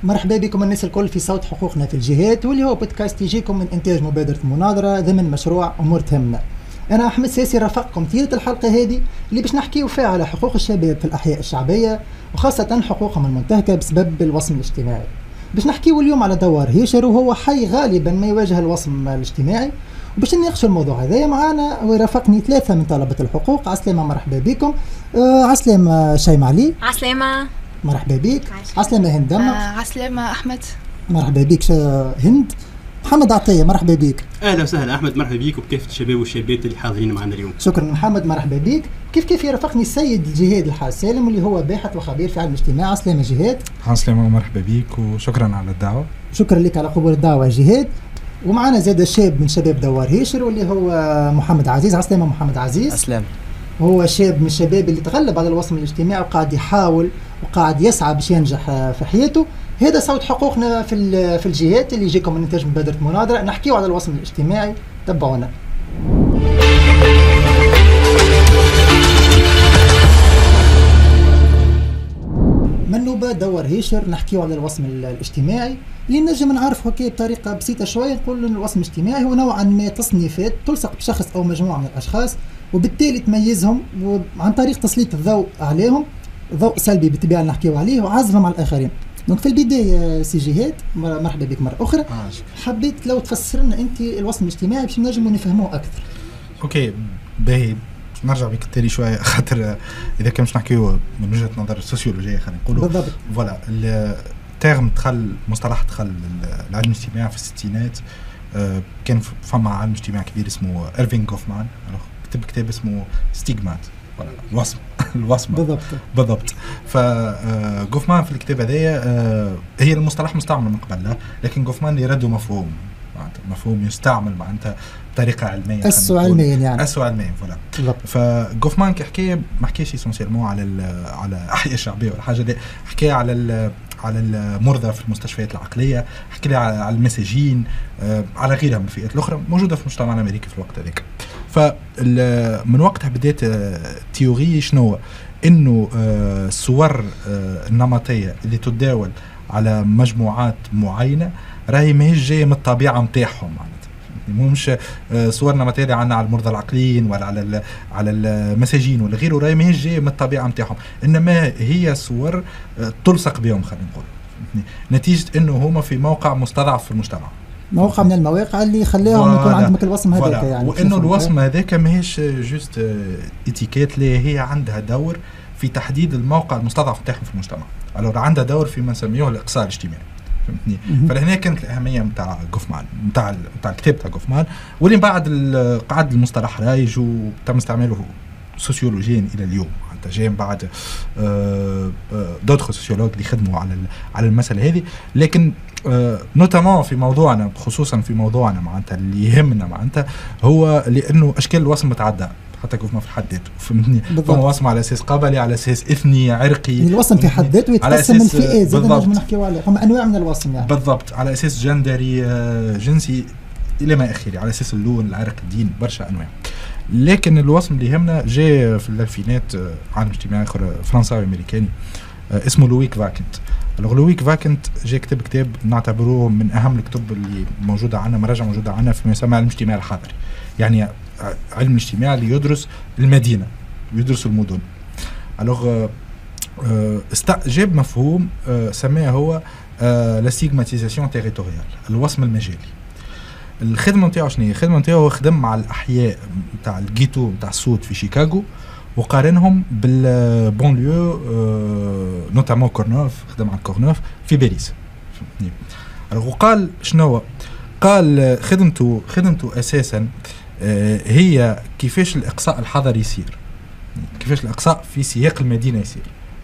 مرحبا بكم الناس الكل في صوت حقوقنا في الجهات، واللي هو بودكاست يجيكم من إنتاج مبادرة المناظرة ضمن مشروع أمور تهمنا. أنا أحمد ساسي رافقكم طيلة الحلقة هذه اللي باش نحكيو فيها على حقوق الشباب في الأحياء الشعبية، وخاصة حقوقهم المنتهكة بسبب الوصم الاجتماعي. باش نحكيو اليوم على دوار هيشر، وهو حي غالبا ما يواجه الوصم الاجتماعي. وباش نناقشوا الموضوع هذا معانا ويرافقني ثلاثة من طلبة الحقوق. عسلامة، مرحبا بكم. عسلامة شيماء علي. عسلامة، مرحبا بك. عسلامة هند دمك. عسلامة أحمد. مرحبا بك هند. محمد عطية، مرحبا بك. اهلا وسهلا احمد، مرحبا بك وبكافة الشباب والشابات اللي حاضرين معنا اليوم. شكرا محمد، مرحبا بك. كيف يرافقني السيد الجهاد الحاج سالم اللي هو باحث وخبير في علم الاجتماع. عسلامة جهاد. عسلامة، مرحبا بك وشكرا على الدعوة. شكرا لك على قبول الدعوة جهاد. ومعنا زاد شاب من شباب دوار هيشر واللي هو محمد عزيز. عسلامة محمد عزيز. عسلامة. هو شاب من الشباب اللي تغلب على الوصم الاجتماعي وقاعد يحاول وقاعد يسعى باش ينجح في حياته. هذا صوت حقوقنا في الجهات اللي يجيكم من إنتاج مبادرة مناظرة. نحكيو على الوصم الاجتماعي، تبعونا. من نوبة دوار هيشر نحكيو على الوصم الاجتماعي اللي نجم نعرفه هكا بطريقة بسيطة شوية. نقول إن الوصم الاجتماعي هو نوعا ما تصنيفات تلصق بشخص أو مجموعة من الأشخاص، وبالتالي تميزهم عن طريق تسليط الضوء عليهم، ضوء سلبي بالطبيعة اللي نحكيو عليه، وعزلهم على الآخرين. دونك في البداية سي جهاد، مرحبا بك مرة أخرى. حبيت لو تفسر لنا أنت الوصم الاجتماعي باش نجموا نفهموه أكثر. أوكي باهي، نرجع بك التالي شوية خاطر إذا كان مش نحكيو من وجهة نظر السوسيولوجية خلينا نقولوا بالضبط. فوالا التيرم مصطلح دخل العلم الاجتماعي في الستينات. كان فما عالم اجتماعي كبير اسمه إيرفين غوفمان، كتب كتاب اسمه ستيغمات، الوصمة بالضبط. فغوفمان في الكتاب هذايا هي المصطلح مستعمل من قبل له، لكن غوفمان اللي رده مفهوم يستعمل معناتها بطريقه علميه، اسو علميا يعني فوالا. فغوفمان كيحكي ما حكيش اسونسيالمون على احياء الشعبيه ولا حاجه، لا حكى على المرضى في المستشفيات العقليه، حكى لي على المساجين، على غيرها من الفئات الاخرى موجوده في المجتمع الامريكي في الوقت هذاك. فمن وقتها بدات تيوري شنو انه الصور النمطيه اللي تتداول على مجموعات معينه راهي ماهيش جايه من الطبيعه نتاعهم، معناتها مش صور نمطيه اللي عندنا على المرضى العقليين ولا على المساجين ولا غيره، راهي ماهيش جايه من الطبيعه نتاعهم، انما هي صور تلصق بهم خلينا نقول، نتيجه انه هما في موقع مستضعف في المجتمع، موقع من المواقع اللي خلاهم يكون عندهم الوصم هذاك يعني. وانه الوصم هذاك ماهيش جوست اتيكيت، اللي هي عندها دور في تحديد الموقع المستضعف نتاعهم في المجتمع، alors عندها دور في ما نسميه الاقصاء الاجتماعي، فهمتني؟ فلهنا كانت الاهميه نتاع غوفمان، نتاع الكتاب تاع غوفمان، واللي بعد قعد المصطلح رايج وتم استعماله سوسيولوجيا الى اليوم. انت جاي بعد دوتر سوسيولوج اللي خدموا على المساله هذه، لكن نوتامون في موضوعنا، خصوصا في موضوعنا معناتها اللي يهمنا معناتها هو لانه اشكال الوصم متعدده حتى كيف ما في حد ذاته، فهمتني؟ فما وصم على اساس قبلي، على اساس اثني، عرقي، الوصم في حد ذاته يتقسم من فئات، زاد نجم نحكيو عليه، هم انواع من الوصم يعني بالضبط، على اساس جندري، جنسي الى ما اخره، على اساس اللون، العرق، الدين، برشا انواع. لكن الوصم اللي يهمنا جاء في الألفينات عالم اجتماعي اخر فرنساوي امريكاني اسمه لويك فاكنت. لويك فاكنت جاء كتب كتاب نعتبروه من اهم الكتب اللي موجوده عندنا، مراجع موجوده عندنا في ما يسمى علم الاجتماع الحضري، يعني علم الاجتماع اللي يدرس المدينه، يدرس المدن. جاب مفهوم سماه هو لا ستيغماتيزاسيون تيريتوريال، الوصم المجالي. الخدمه نتاعو شنو هي؟ الخدمه نتاعو هو خدم مع الاحياء نتاع الجيتو نتاع السود في شيكاغو، وقارنهم بالبونليو نوتامون كورنوف، خدم على كورنوف في باريس. وقال شنو؟ قال خدمته اساسا هي كيفاش الاقصاء الحضري يصير، كيفاش الاقصاء في سياق المدينه يصير.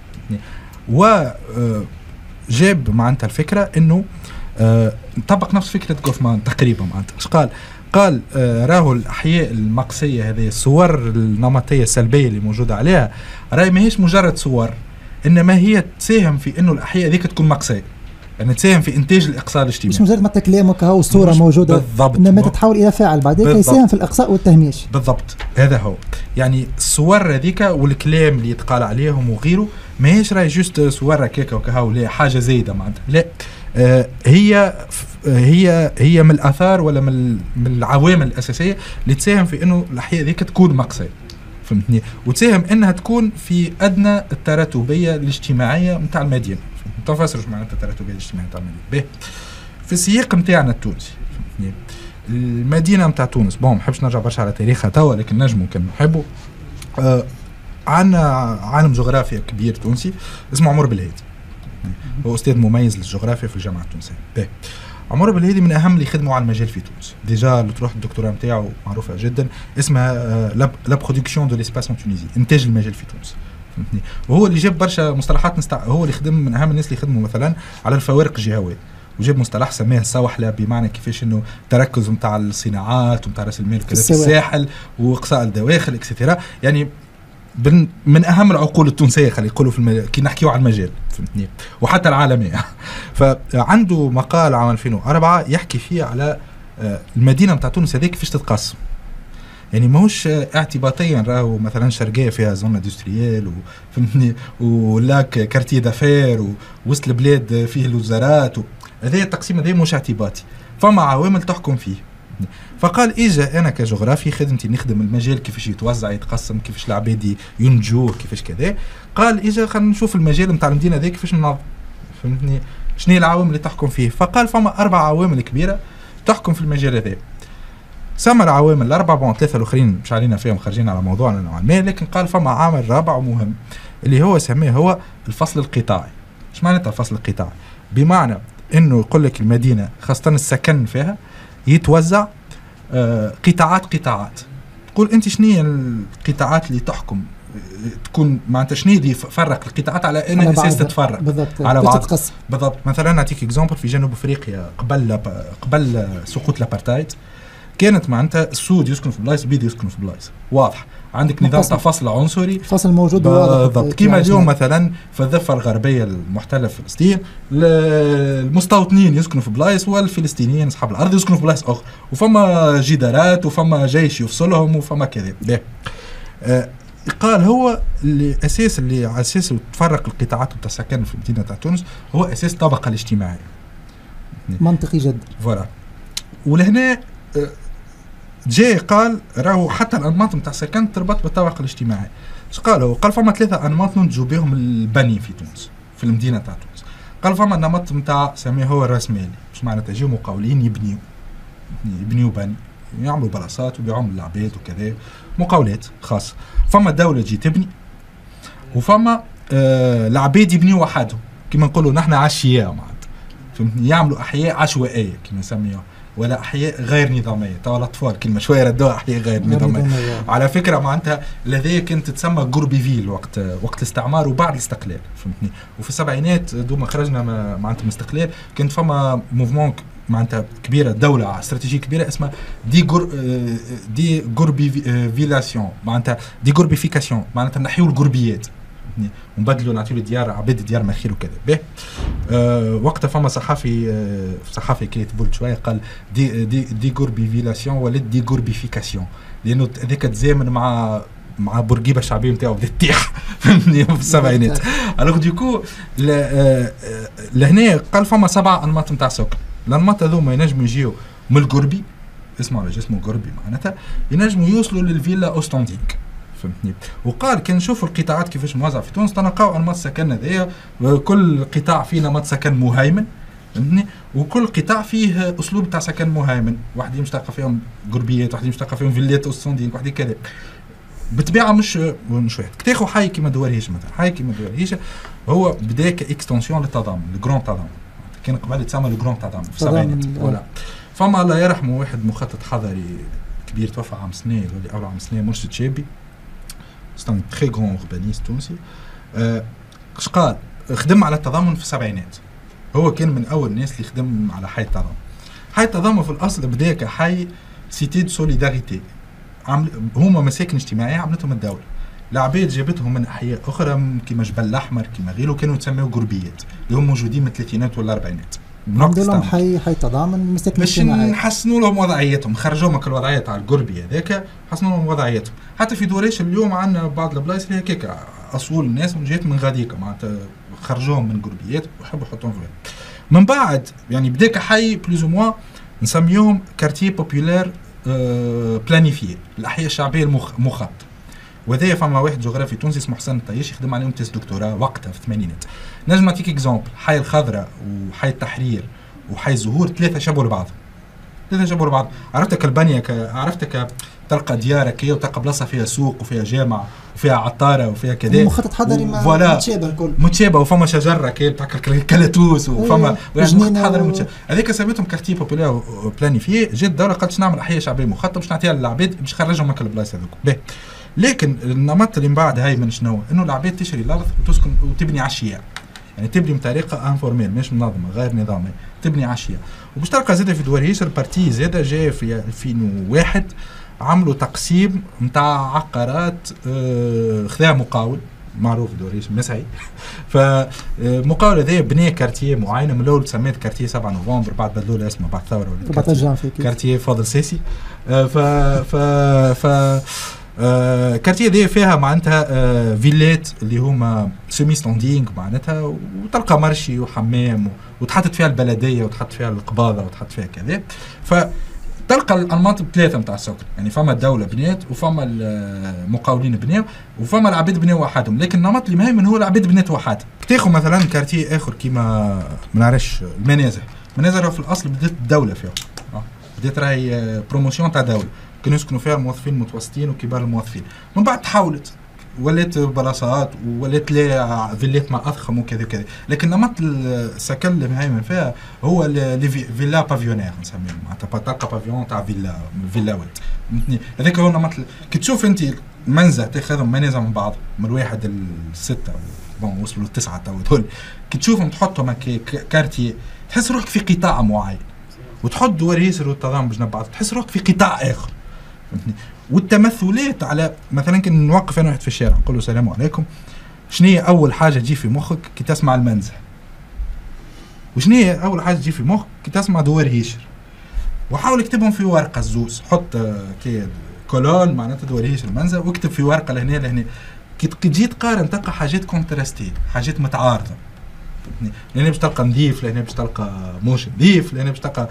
وجاب معناتها الفكره انه طبق نفس فكره غوفمان تقريبا. معناتها ايش قال راهو الاحياء المقصيه هذه، الصور النمطيه السلبيه اللي موجوده عليها راهي ماهيش مجرد صور، انما هي تساهم في انه الاحياء ذيك تكون مقصيه. يعني تساهم في انتاج الاقصاء الاجتماعي. مش مجرد ما كلامك هاو الصوره موجوده بالضبط، انما تتحول الى فاعل بعدين يساهم في الاقصاء والتهميش. بالضبط هذا هو. يعني الصور هذيك والكلام اللي يتقال عليهم وغيره ماهيش راهي جوست صور هكاك وكهو، لا حاجه زايده معناتها، لا هي من الاثار ولا من العوامل الاساسيه اللي تساهم في انه الاحياء ذيك تكون مقصيه، فهمتني، وتساهم انها تكون في ادنى التراتبيه الاجتماعيه نتاع المدينه. تفسروا معناتها التراتبيه الاجتماعيه نتاع المدينه في السياق نتاعنا التونسي، فهمتني. المدينه نتاع تونس ما نحبش نرجع برشا على تاريخها توا، لكن نجمو كان نحبوا. عندنا عالم جغرافيا كبير تونسي اسمه عمر بالهادي، هو استاذ مميز للجغرافيا في الجامعه التونسيه. عمر بالهادي من اهم اللي خدموا على المجال في تونس، ديجا اللي تروح الدكتوراه نتاعو معروفه جدا اسمها لا برودكسيون دو ليسباس ان تونيزي، انتاج المجال في تونس، فهمتني. وهو اللي جاب برشا مصطلحات هو اللي خدم من اهم الناس اللي خدموا مثلا على الفوارق الجهويه، وجاب مصطلح سماه السوحله، بمعنى كيفاش انه تركز نتاع الصناعات ونتاع راس المال وكذا في الساحل واقصاء الدواخل اكسترا. يعني من اهم العقول التونسيه خلي يقولوا في كي نحكيو على المجال، فهمتني، وحتى العالميه. فعنده مقال عام 2004 يحكي فيه على المدينه نتاع تونس هذيك كيفاش تتقسم. يعني ماهوش اعتباطيا راهو مثلا شرقيه فيها زون اندستريال فهمتني، ولاك كارتي دافير ووسط البلاد فيه الوزارات، هذا التقسيم هذا مش اعتباطي، فما عوامل تحكم فيه. فقال اجا انا كجغرافي خدمتي نخدم المجال كيفاش يتوزع يتقسم، كيفاش العباد ينجوه، كيفاش كذا. قال اجا خلينا نشوف المجال نتاع المدينه ذيك كيفاش ننظم، فهمتني، شنو هي العوامل اللي تحكم فيه. فقال فما 4 عوامل كبيره تحكم في المجال هذا. سمى العوامل الاربعه، 3 الاخرين مش علينا فيهم، خارجين على موضوعنا نوعا ما، لكن قال فما عامل رابع ومهم اللي هو سماه هو الفصل القطاعي. ايش معناتها الفصل القطاعي؟ بمعنى انه يقول لك المدينه خاصه السكن فيها يتوزع قطاعات. تقول انت شنو هي القطاعات اللي تحكم، تكون معناتها شنو اللي يفرق القطاعات على ان اساس تتفرق بالضبط على بعض. بالضبط. مثلا نعطيك اكزامبل في جنوب افريقيا قبل سقوط الابارتايد كانت معناتها السود يسكن في بلايص، البيض يسكن في بلايص، واضح عندك نظام تاع فصل عنصري، فصل موجود بالضبط. كما اليوم مثلا في الضفه الغربيه المحتله في فلسطين المستوطنين يسكنوا في بلايص والفلسطينيين اصحاب الارض يسكنوا في بلايص اخرى، وفما جدارات وفما جيش يفصلهم وفما كذا. قال هو الاساس اللي على اساسه تفرق القطاعات نتاع السكن في المدينه تاع تونس هو اساس الطبقه الاجتماعيه. منطقي جدا. فوالا. ولهنا جاي قال راهو حتى الانماط نتاع السكن تربط بالطبقه الاجتماعيه. اش قالوا؟ قال فما 3 انماط ننتجوا بهم البني في تونس، في المدينه تاع تونس. قال فما النمط نتاع سميه هو الراسمالي، اش معناتها يجيو مقاولين يبنيو بني، يعملوا بلاصات ويبيعوهم للعباد وكذا، مقاولات خاصه. فما الدوله تجي تبني، وفما العباد يبنيو وحدهم، كما نقولوا نحن عشياء معناتها، فهمتني، يعملوا احياء عشوائيه كما نسميوها، ولا احياء غير نظاميه. توا الاطفال كلمه شويه ردوها احياء غير نظاميه. على فكره معناتها لذي كانت تتسمى غوربيفيل وقت الاستعمار وبعد الاستقلال، فهمتني. وفي السبعينات دوما خرجنا معناتها من الاستقلال كانت فما موفمون معناتها كبيره، دوله استراتيجيه كبيره اسمها دي غوربيفيلاسيون، معناتها دي غوربيفيكاسيون، معناتها نحيو الغربيات ونبدلوا نعطيو الديار عباد الديار مخير وكذا. به وقتها فما صحافي كاتب شويه قال دي غوربيفيلاسيون ولا دي غوربيفيكاسيون، لانه هذاك تزامن مع بورقيبه الشعبيه نتاعو بدات تطيح في السبعينات. الوغ ديكو لهنا قال فما 7 انماط نتاع سكن. الانماط هذوما ينجموا يجيو من الغربي، اسمه غربي معناتها ينجموا يوصلوا للفيلا اوستونديك، فهمتني. وقال كان نشوفوا القطاعات كيفاش موزعه في تونس تلقاو انماط سكن هذايا، كل قطاع فيه نمط سكن مهيمن، فهمتني، وكل قطاع فيه اسلوب تاع سكن مهيمن، واحد يمشي تلقى فيهم غربيات، واحد يمشي تلقى فيهم فيلات اوستونديك، واحد كذا. بالطبيعه مش واحد تاخذ حي كيما دوارهيش مثلا، حي كيما دوارهيش هو بدا كاكستنسيون للتضامن، الجرون تضامن، كان قبل يتسمى الجرون تضامن في السبعينات. ولا فما الله يرحمه واحد مخطط حضري كبير توفى عام سنه ولا اول عام سنه، مرشد شابي، سي ان تري غران اوربانيست تونسي. اش قال؟ خدم على التضامن في السبعينات، هو كان من اول الناس اللي خدم على حي التضامن. حي التضامن في الاصل بدا كحي سيتي دو سوليداريتي، هما مساكن اجتماعيه عملتهم الدوله، العباد جابتهم من احياء اخرى كما جبل الاحمر كما غيره، كانوا يتسموا قربيات اللي هم موجودين من الثلاثينات والاربعينات. نعملوا لهم حي تضامن باش نحسنوا لهم وضعيتهم، نخرجوهم من الوضعيه تاع القربي هذاك، حسنوا لهم وضعيتهم. حتى في دوريش اليوم عندنا بعض البلايص اللي هكاك اصول الناس جات من غاديكا معناتها خرجوهم من قربيات ويحبوا يحطوهم فيها. من بعد يعني بداك حي بلوز موا نسميهم كارتيه بوبولير بلانيفيي، الاحياء الشعبيه المخطط. وهذا فما واحد جغرافي تونسي اسمه حسن الطيش يخدم عليهم تيست دكتوراه وقتها في الثمانينات. نجم نعطيك اكزومبل، حي الخضراء وحي التحرير وحي الزهور ثلاثه شبهوا لبعض. عرفتك البنيه عرفتك تلقى ديارك كي وتلقى بلاصه فيها سوق وفيها جامع وفيها عطاره وفيها كذا مخطط حضري متشابه الكل متشابه، وفما شجره كي تاع الكلاتوس وفما مخطط حضري متشابه. هذيك سميتهم كارتيه بوبولير بلانيفيي. جات الدوله قالت نعمل احياء شعبيه مخطط باش نعطيها للعباد باش نخرجهم من البلايص هذوك. لكن النمط اللي من بعد هاي من شنو؟ انه العباد تشري الارض وتسكن وتبني عشيه، يعني تبني بطريقه انفورميل مش منظمه غير نظاميه، تبني عشيه. وباش تلقى زاده في دوريش البارتي زاده جاء في 2001 عملوا تقسيم نتاع عقارات، خذا مقاول معروف دوريش مسعي، فمقاول هذا بنى كارتيه معينه. من الاول سميت كارتيه 7 نوفمبر، بعد بدلوا له اسمه بعد الثوره ولا كارتيه فاضل سيسي. كارتيه دي فيها معناتها فيلات اللي هما سيمي ستاندينغ معناتها، وتلقى مرشي وحمام وتحطت فيها البلديه وتحط فيها القباضه وتحط فيها كذا. فتلقى الانماط ثلاثه نتاع السكن، يعني فما الدوله بنات وفما المقاولين بناو وفما العباد بناو وحدهم. لكن النمط اللي مهم هو العباد بنات وحدهم. تاخذ مثلا كارتيه اخر كيما ما نعرفش المنازل في الاصل بدات الدوله فيها، بدات راهي بروموسيون تاع دوله، كانوا يسكنوا فيها الموظفين المتوسطين وكبار الموظفين. من بعد تحولت ولات بلاصات ولات لا فيلات مع اضخم وكذا وكذا. لكن نمط السكن اللي مهيمن فيها هو لي فيلا بافيونير نسميهم، معناتها تلقى بافيون تاع فيلا ولد. هذاك هو نمط. كي تشوف انت منزل تاخذهم منازل من بعض من الواحد الستة بون وصلوا ل9 تو هذول، كي تشوفهم تحطهم كارتيه تحس روحك في قطاع معين، وتحط دواريسر والتضامن بجنب بعض تحس روحك في قطاع اخر. والتمثلات على مثلا كن نوقف انا واحد في الشارع نقول له السلام عليكم، شنو هي اول حاجه تجي في مخك كي تسمع المنزه؟ وشنو هي اول حاجه تجي في مخك كي تسمع دوار هيشر؟ وحاول اكتبهم في ورقه الزوز، حط كي كولون معناتها دوار هيشر المنزه، واكتب في ورقه لهنا كي تجي تقارن تلقى حاجات كونتراستي، حاجات متعارضه. لهنا باش تلقى نظيف، لهنا باش تلقى موش نظيف، لهنا باش تلقى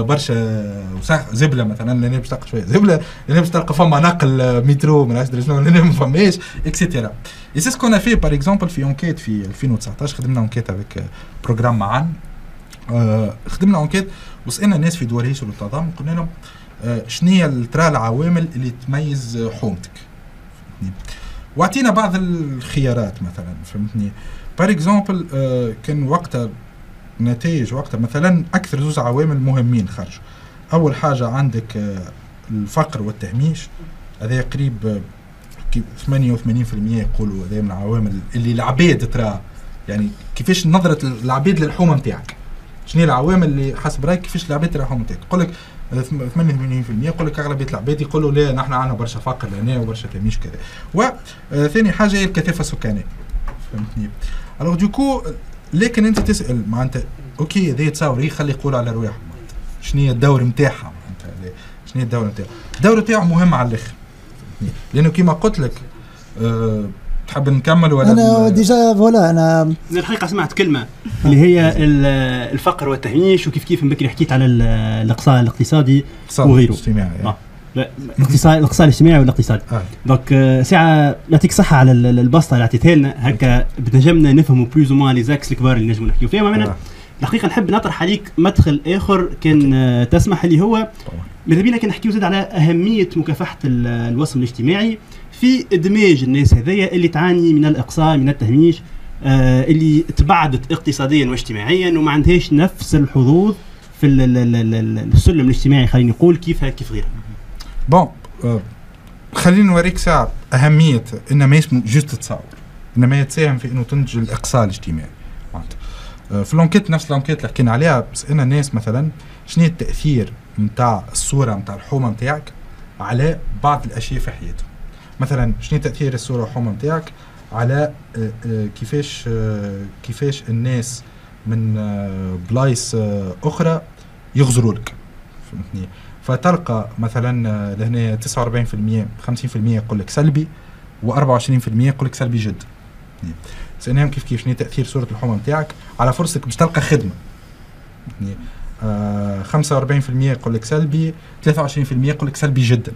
برشا زبله مثلا، لهنا باش تلقى شويه زبله، لهنا باش تلقى فما نقل مترو من 10 شنو، لهنا ما فماش اكسيتيرا. اي سي سكون في بار اكزومبل في اونكيت في 2019 خدمنا اونكيت افيك بروجرام معا، خدمنا اونكيت وسالنا الناس في دوار هيشل والتضامن، قلنا لهم شنو هي الترى العوامل اللي تميز حومتك، واعطينا بعض الخيارات مثلا، فهمتني. بار اكزومبل كان وقتها نتائج وقتها مثلا اكثر زوج عوامل مهمين خرجوا. اول حاجه عندك الفقر والتهميش، هذا قريب 88% يقولوا هذا من العوامل اللي العباد ترى، يعني كيفاش نظره العباد للحومه نتاعك، شنو هي العوامل اللي حسب رايك كيفاش العباد ترى الحومه نتاعك. يقول لك 88% يقول لك اغلبيه العباد يقولوا لا نحن عندنا برشا فقر لهنا وبرشا تهميش كذا. وثاني حاجه هي الكثافه السكانيه، فهمتني. الوغ دوكو لكن انت تسال معناتها اوكي هذه تصور خلي يقولوا على رواحهم شنو هي الدور نتاعها، معناتها شنو هي الدور نتاعها. الدور نتاعو مهم على الاخر، لانه كيما قلت لك تحب نكمل ولا انا ديجا فوالا انا الحقيقه سمعت كلمه اللي هي الفقر والتهميش، وكيف كيف بكري حكيت على الاقصاء الاقتصادي وغيره. الاقتصاد الاجتماعي والاقتصادي. دونك ساعه يعطيك صحه على البسطه اللي عطيتها لنا، هكا بنجمنا نفهموا بلوز او موان لي زاكس الكبار اللي نجموا نحكيو فيهم. انا الحقيقه نحب نطرح عليك مدخل اخر كان تسمح اللي هو ماذا بينا كان نحكيو زاد على اهميه مكافحه الوصم الاجتماعي في ادماج الناس هذيا اللي تعاني من الاقصاء من التهميش، اللي تبعدت اقتصاديا واجتماعيا وما عندهاش نفس الحظوظ في السلم الاجتماعي، خلينا نقول كيف غيرها. بون خلينا نوريك ساعة أهمية إن ما يسمو جوست تصور، إنما يتساهم في إنه تنتج الإقصاء الاجتماعي. في لونكيت نفس لونكيت اللي حكينا عليها، سألنا الناس مثلا شنو التأثير متاع الصورة متاع الحومة متاعك على بعض الأشياء في حياتهم. مثلا شنو تاثير الصوره الحمى نتاعك على كيفاش الناس من بلايص اخرى يغزروا لك، فهمتني؟ فتلقى مثلا لهنا 49% 50% يقول لك سلبي و24% يقول لك سلبي جدا. سألناهم كيف شنو تاثير صوره الحمى نتاعك على فرصتك باش تلقى خدمه. 45% يقول لك سلبي، 23% يقول لك سلبي جدا.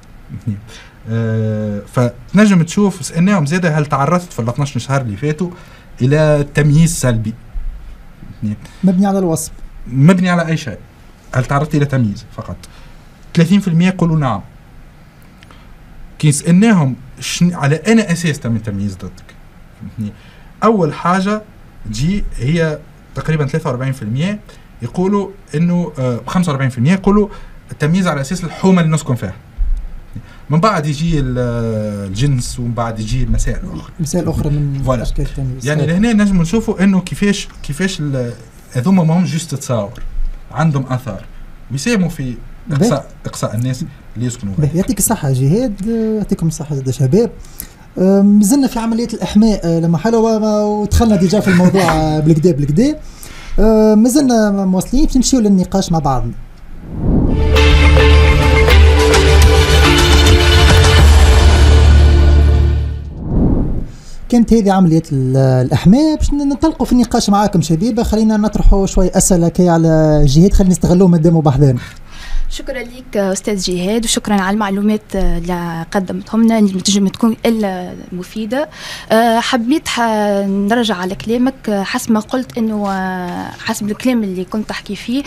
فتنجم تشوف سألناهم زاده هل تعرضت في ال 12 شهر اللي فاتوا الى تمييز سلبي مبني على الوصف، مبني على اي شيء، هل تعرضت الى تمييز فقط؟ 30% يقولوا نعم. كي سألناهم على أنا أساس تم التمييز ضدك، أول حاجة جي هي تقريبا 43% يقولوا إنه 45% يقولوا التمييز على أساس الحومة اللي نسكن فيها، من بعد يجي الجنس ومن بعد يجي المسائل الأخرى، مسائل أخرى من أشكال التمييز. يعني لهنا نجم نشوفوا إنه كيفاش هذوما ما هم جست تصاور، عندهم أثار ويساهموا في إقصاء الناس اللي يسكنوا. يعطيك الصحة جهاد، يعطيكم الصحة زاد شباب. مازلنا في عملية الإحماء لما حلوة ودخلنا ديجا في الموضوع بالكدا مازلنا مواصلين باش نمشيو للنقاش مع بعضنا. كانت هذه عملية الإحماء باش ننطلقوا في النقاش معاكم شباب. خلينا نطرحوا شوي أسئلة كي على جهاد، خلينا نستغلوه مادامو بحذانا. شكرا لك أستاذ جهاد وشكرا على المعلومات اللي قدمتهم لنا اللي تنجم تكون إلا مفيدة. حبيت نرجع على كلامك حسب ما قلت إنه حسب الكلام اللي كنت تحكي فيه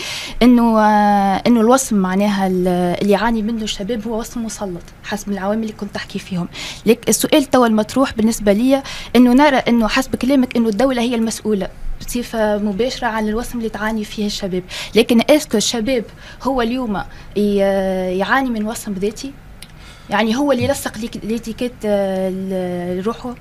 إنه الوصف معناها اللي يعاني منه الشباب هو وصف مسلط حسب العوامل اللي كنت تحكي فيهم. لك السؤال توا المطروح بالنسبة لي إنه نرى إنه حسب كلامك إنه الدولة هي المسؤولة بصفة مباشرة عن الوصم اللي تعاني فيه الشباب، لكن اسكو الشباب هو اليوم يعاني من وصم ذاتي؟ يعني هو اللي يلصق ليتيكيت لروحه؟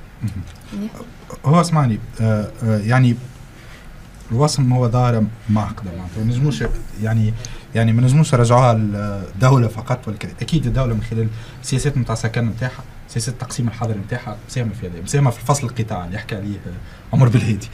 هو اسمعني يعني الوصم هو ظاهرة معقدة معناتها ما نجموش يعني ما نجموش نرجعوها للدولة فقط، ولكن أكيد الدولة من خلال السياسات نتاع السكن نتاعها، سياسة التقسيم الحضري نتاعها مساهمة في هذا، مساهمة في الفصل القطاع اللي يحكي عليه عمر بالهادي،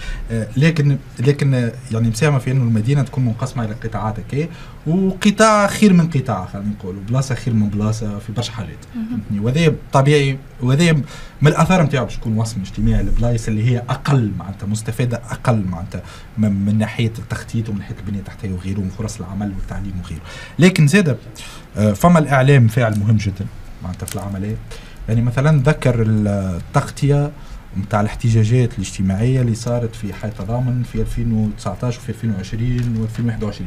لكن يعني مساهمة في إنه المدينة تكون منقسمة إلى قطاعات هكا، وقطاع خير من قطاع خلينا نقولوا، بلاصة خير من بلاصة في برشا حاجات، وهذا طبيعي، وهذا من الآثار نتاعو باش تكون وصم اجتماعي للبلايص اللي هي أقل معناتها مستفادة أقل معناتها من ناحية التخطيط ومن ناحية البنية التحتية وغيره ومن فرص العمل والتعليم وغيره. لكن زاد فما الإعلام فاعل مهم جدا معناتها في العملية. يعني مثلا ذكر التغطية متاع الاحتجاجات الاجتماعية اللي صارت في حي تضامن في 2019 وفي 2020 و2021.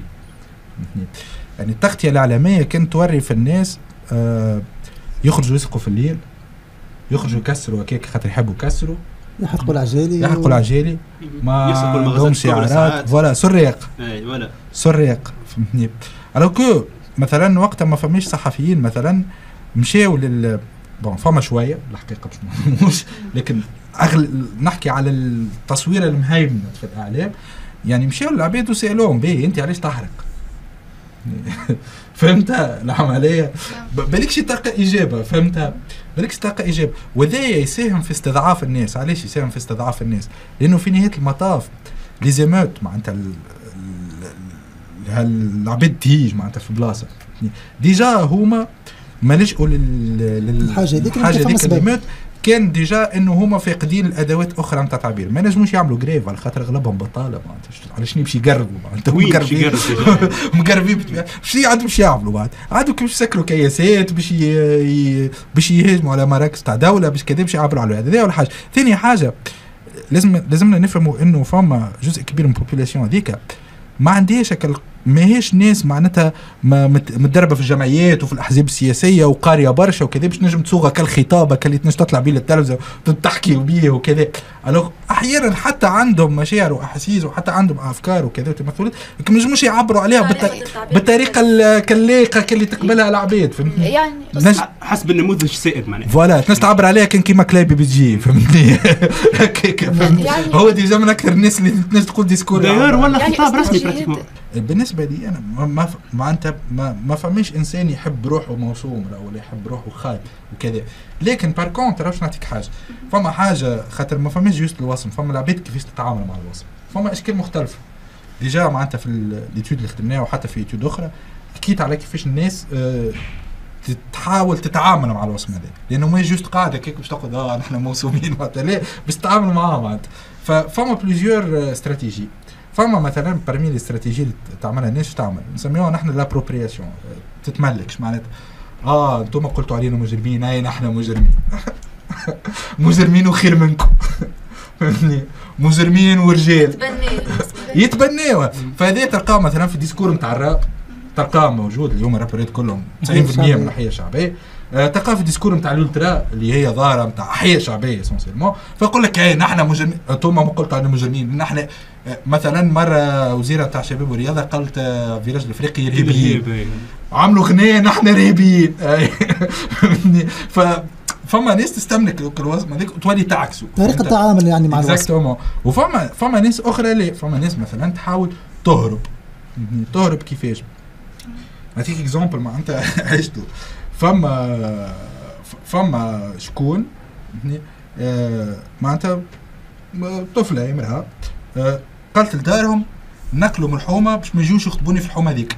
يعني التغطية الإعلامية كانت توري في الناس يخرجوا يسقوا في الليل، يخرجوا يكسروا هكاك خاطر يحبوا يكسروا، يحرقوا العجالي ما لهم شعارات فوالا سريق سريق فهمتني. على كو مثلا وقت ما فماش صحفيين مثلا مشاو فما شويه الحقيقه مش لكن نحكي على التصوير المهيمنه في الاعلام، يعني مشاو للعباد وسالوهم بيه انت علاش تحرق؟ فهمت العمليه؟ بالكش تلقى اجابه، فهمتها؟ بالكش تلقى اجابه، وذا يساهم في استضعاف الناس. علاش يساهم في استضعاف الناس؟ لانه في نهايه المطاف ليزيموت معناتها العباد تهيج معناتها في بلاصه ديجا هما ما لجأوا للحاجه هذيك اللي كان ديجا انه هما فاقدين الادوات اخرى نتاع التعبير، ما نجموش يعملوا غريف على خاطر اغلبهم بطاله معناتها على شنو باش يقربوا معناتها مقربين شنو عندهم باش يعملوا بعد عندهم باش يسكروا كياسات باش يهاجموا على مراكز تاع دوله باش كذا باش يعبروا على هذا. اول حاجه. ثاني حاجه لازمنا نفهموا انه فما جزء كبير من البوبولاسيون هذيك ما عندهاش ماهيش ناس معناتها متدربه في الجمعيات وفي الاحزاب السياسيه وقاريه برشا وكذا باش نجم تصوغها كالخطابه كاللي تنجم تطلع بيه للتلفزه وتحكي بيه وكذا. الوغ احيانا حتى عندهم مشاعر واحاسيس وحتى عندهم افكار وكذا وتمثلات لكن مش يعبروا عليها بالطريقه الليقه اللي تقبلها العباد فهمتني يعني حسب النموذج السائد معناها فوالا الناس تعبر عليها كان كيما كلاي بي جي فهمتني يعني هو ديجا من اكثر الناس اللي الناس تقول ديسكور داير ولا يعني خطاب رسمي براتيكمون. بالنسبه لي انا ما انت ما فماش انسان يحب روحه موسوم ولا يحب روحه خايب وكذا لكن بار كونتر باش نعطيك حاجه فما حاجه خاطر ما فماش جوست الوصف فما العباد كيفاش تتعامل مع الوصف فما اشكال مختلفه ديجا معناتها في الاتيود اللي خدمناها وحتى في اتيود اخرى حكيت على كيفاش الناس تحاول تتعامل مع الوصف هذا لانه ما جوست قاعده كيك باش تاخذ نحن موسومين معناتها لا بس تتعامل معاه معناتها فما بليزيور استراتيجي فما مثلا برمي الاستراتيجيه اللي تعملها الناس تعمل نسميوها نحن لابروبرياسيون تتملكش معناتها انتم قلتوا علينا مجرمين اي نحن مجرمين مجرمين وخير منكم فهمتني مجرمين ورجال يتبنيوها فهذه تلقاه مثلا في الديسكور نتاع الراب تلقاه موجود اليوم الرابرات كلهم 90% من الأحياء الشعبيه تلقاه في الديسكور نتاع الالترا اللي هي ظاهره نتاع احياء شعبيه اسونسيلمون فيقول لك اي نحن مجرمين انتم ما قلتوا علينا مجرمين نحن مثلا مره وزيره تاع الشباب والرياضه قالت فيراج الافريقي ارهابيين عملوا غنيه نحن ارهابيين فما ناس تستملك الوزن هذيك وتولي تعكسوا طريقه التعامل يعني مع الوزن وفما ناس اخرى لا فما ناس مثلا تحاول تهرب كيفاش نعطيك اكزامبل ما انت عشته فما شكون معناتها طفله امراه قالت لدارهم ناكلوا من الحومه باش ما يجوش يخطبوني في الحومه هذيك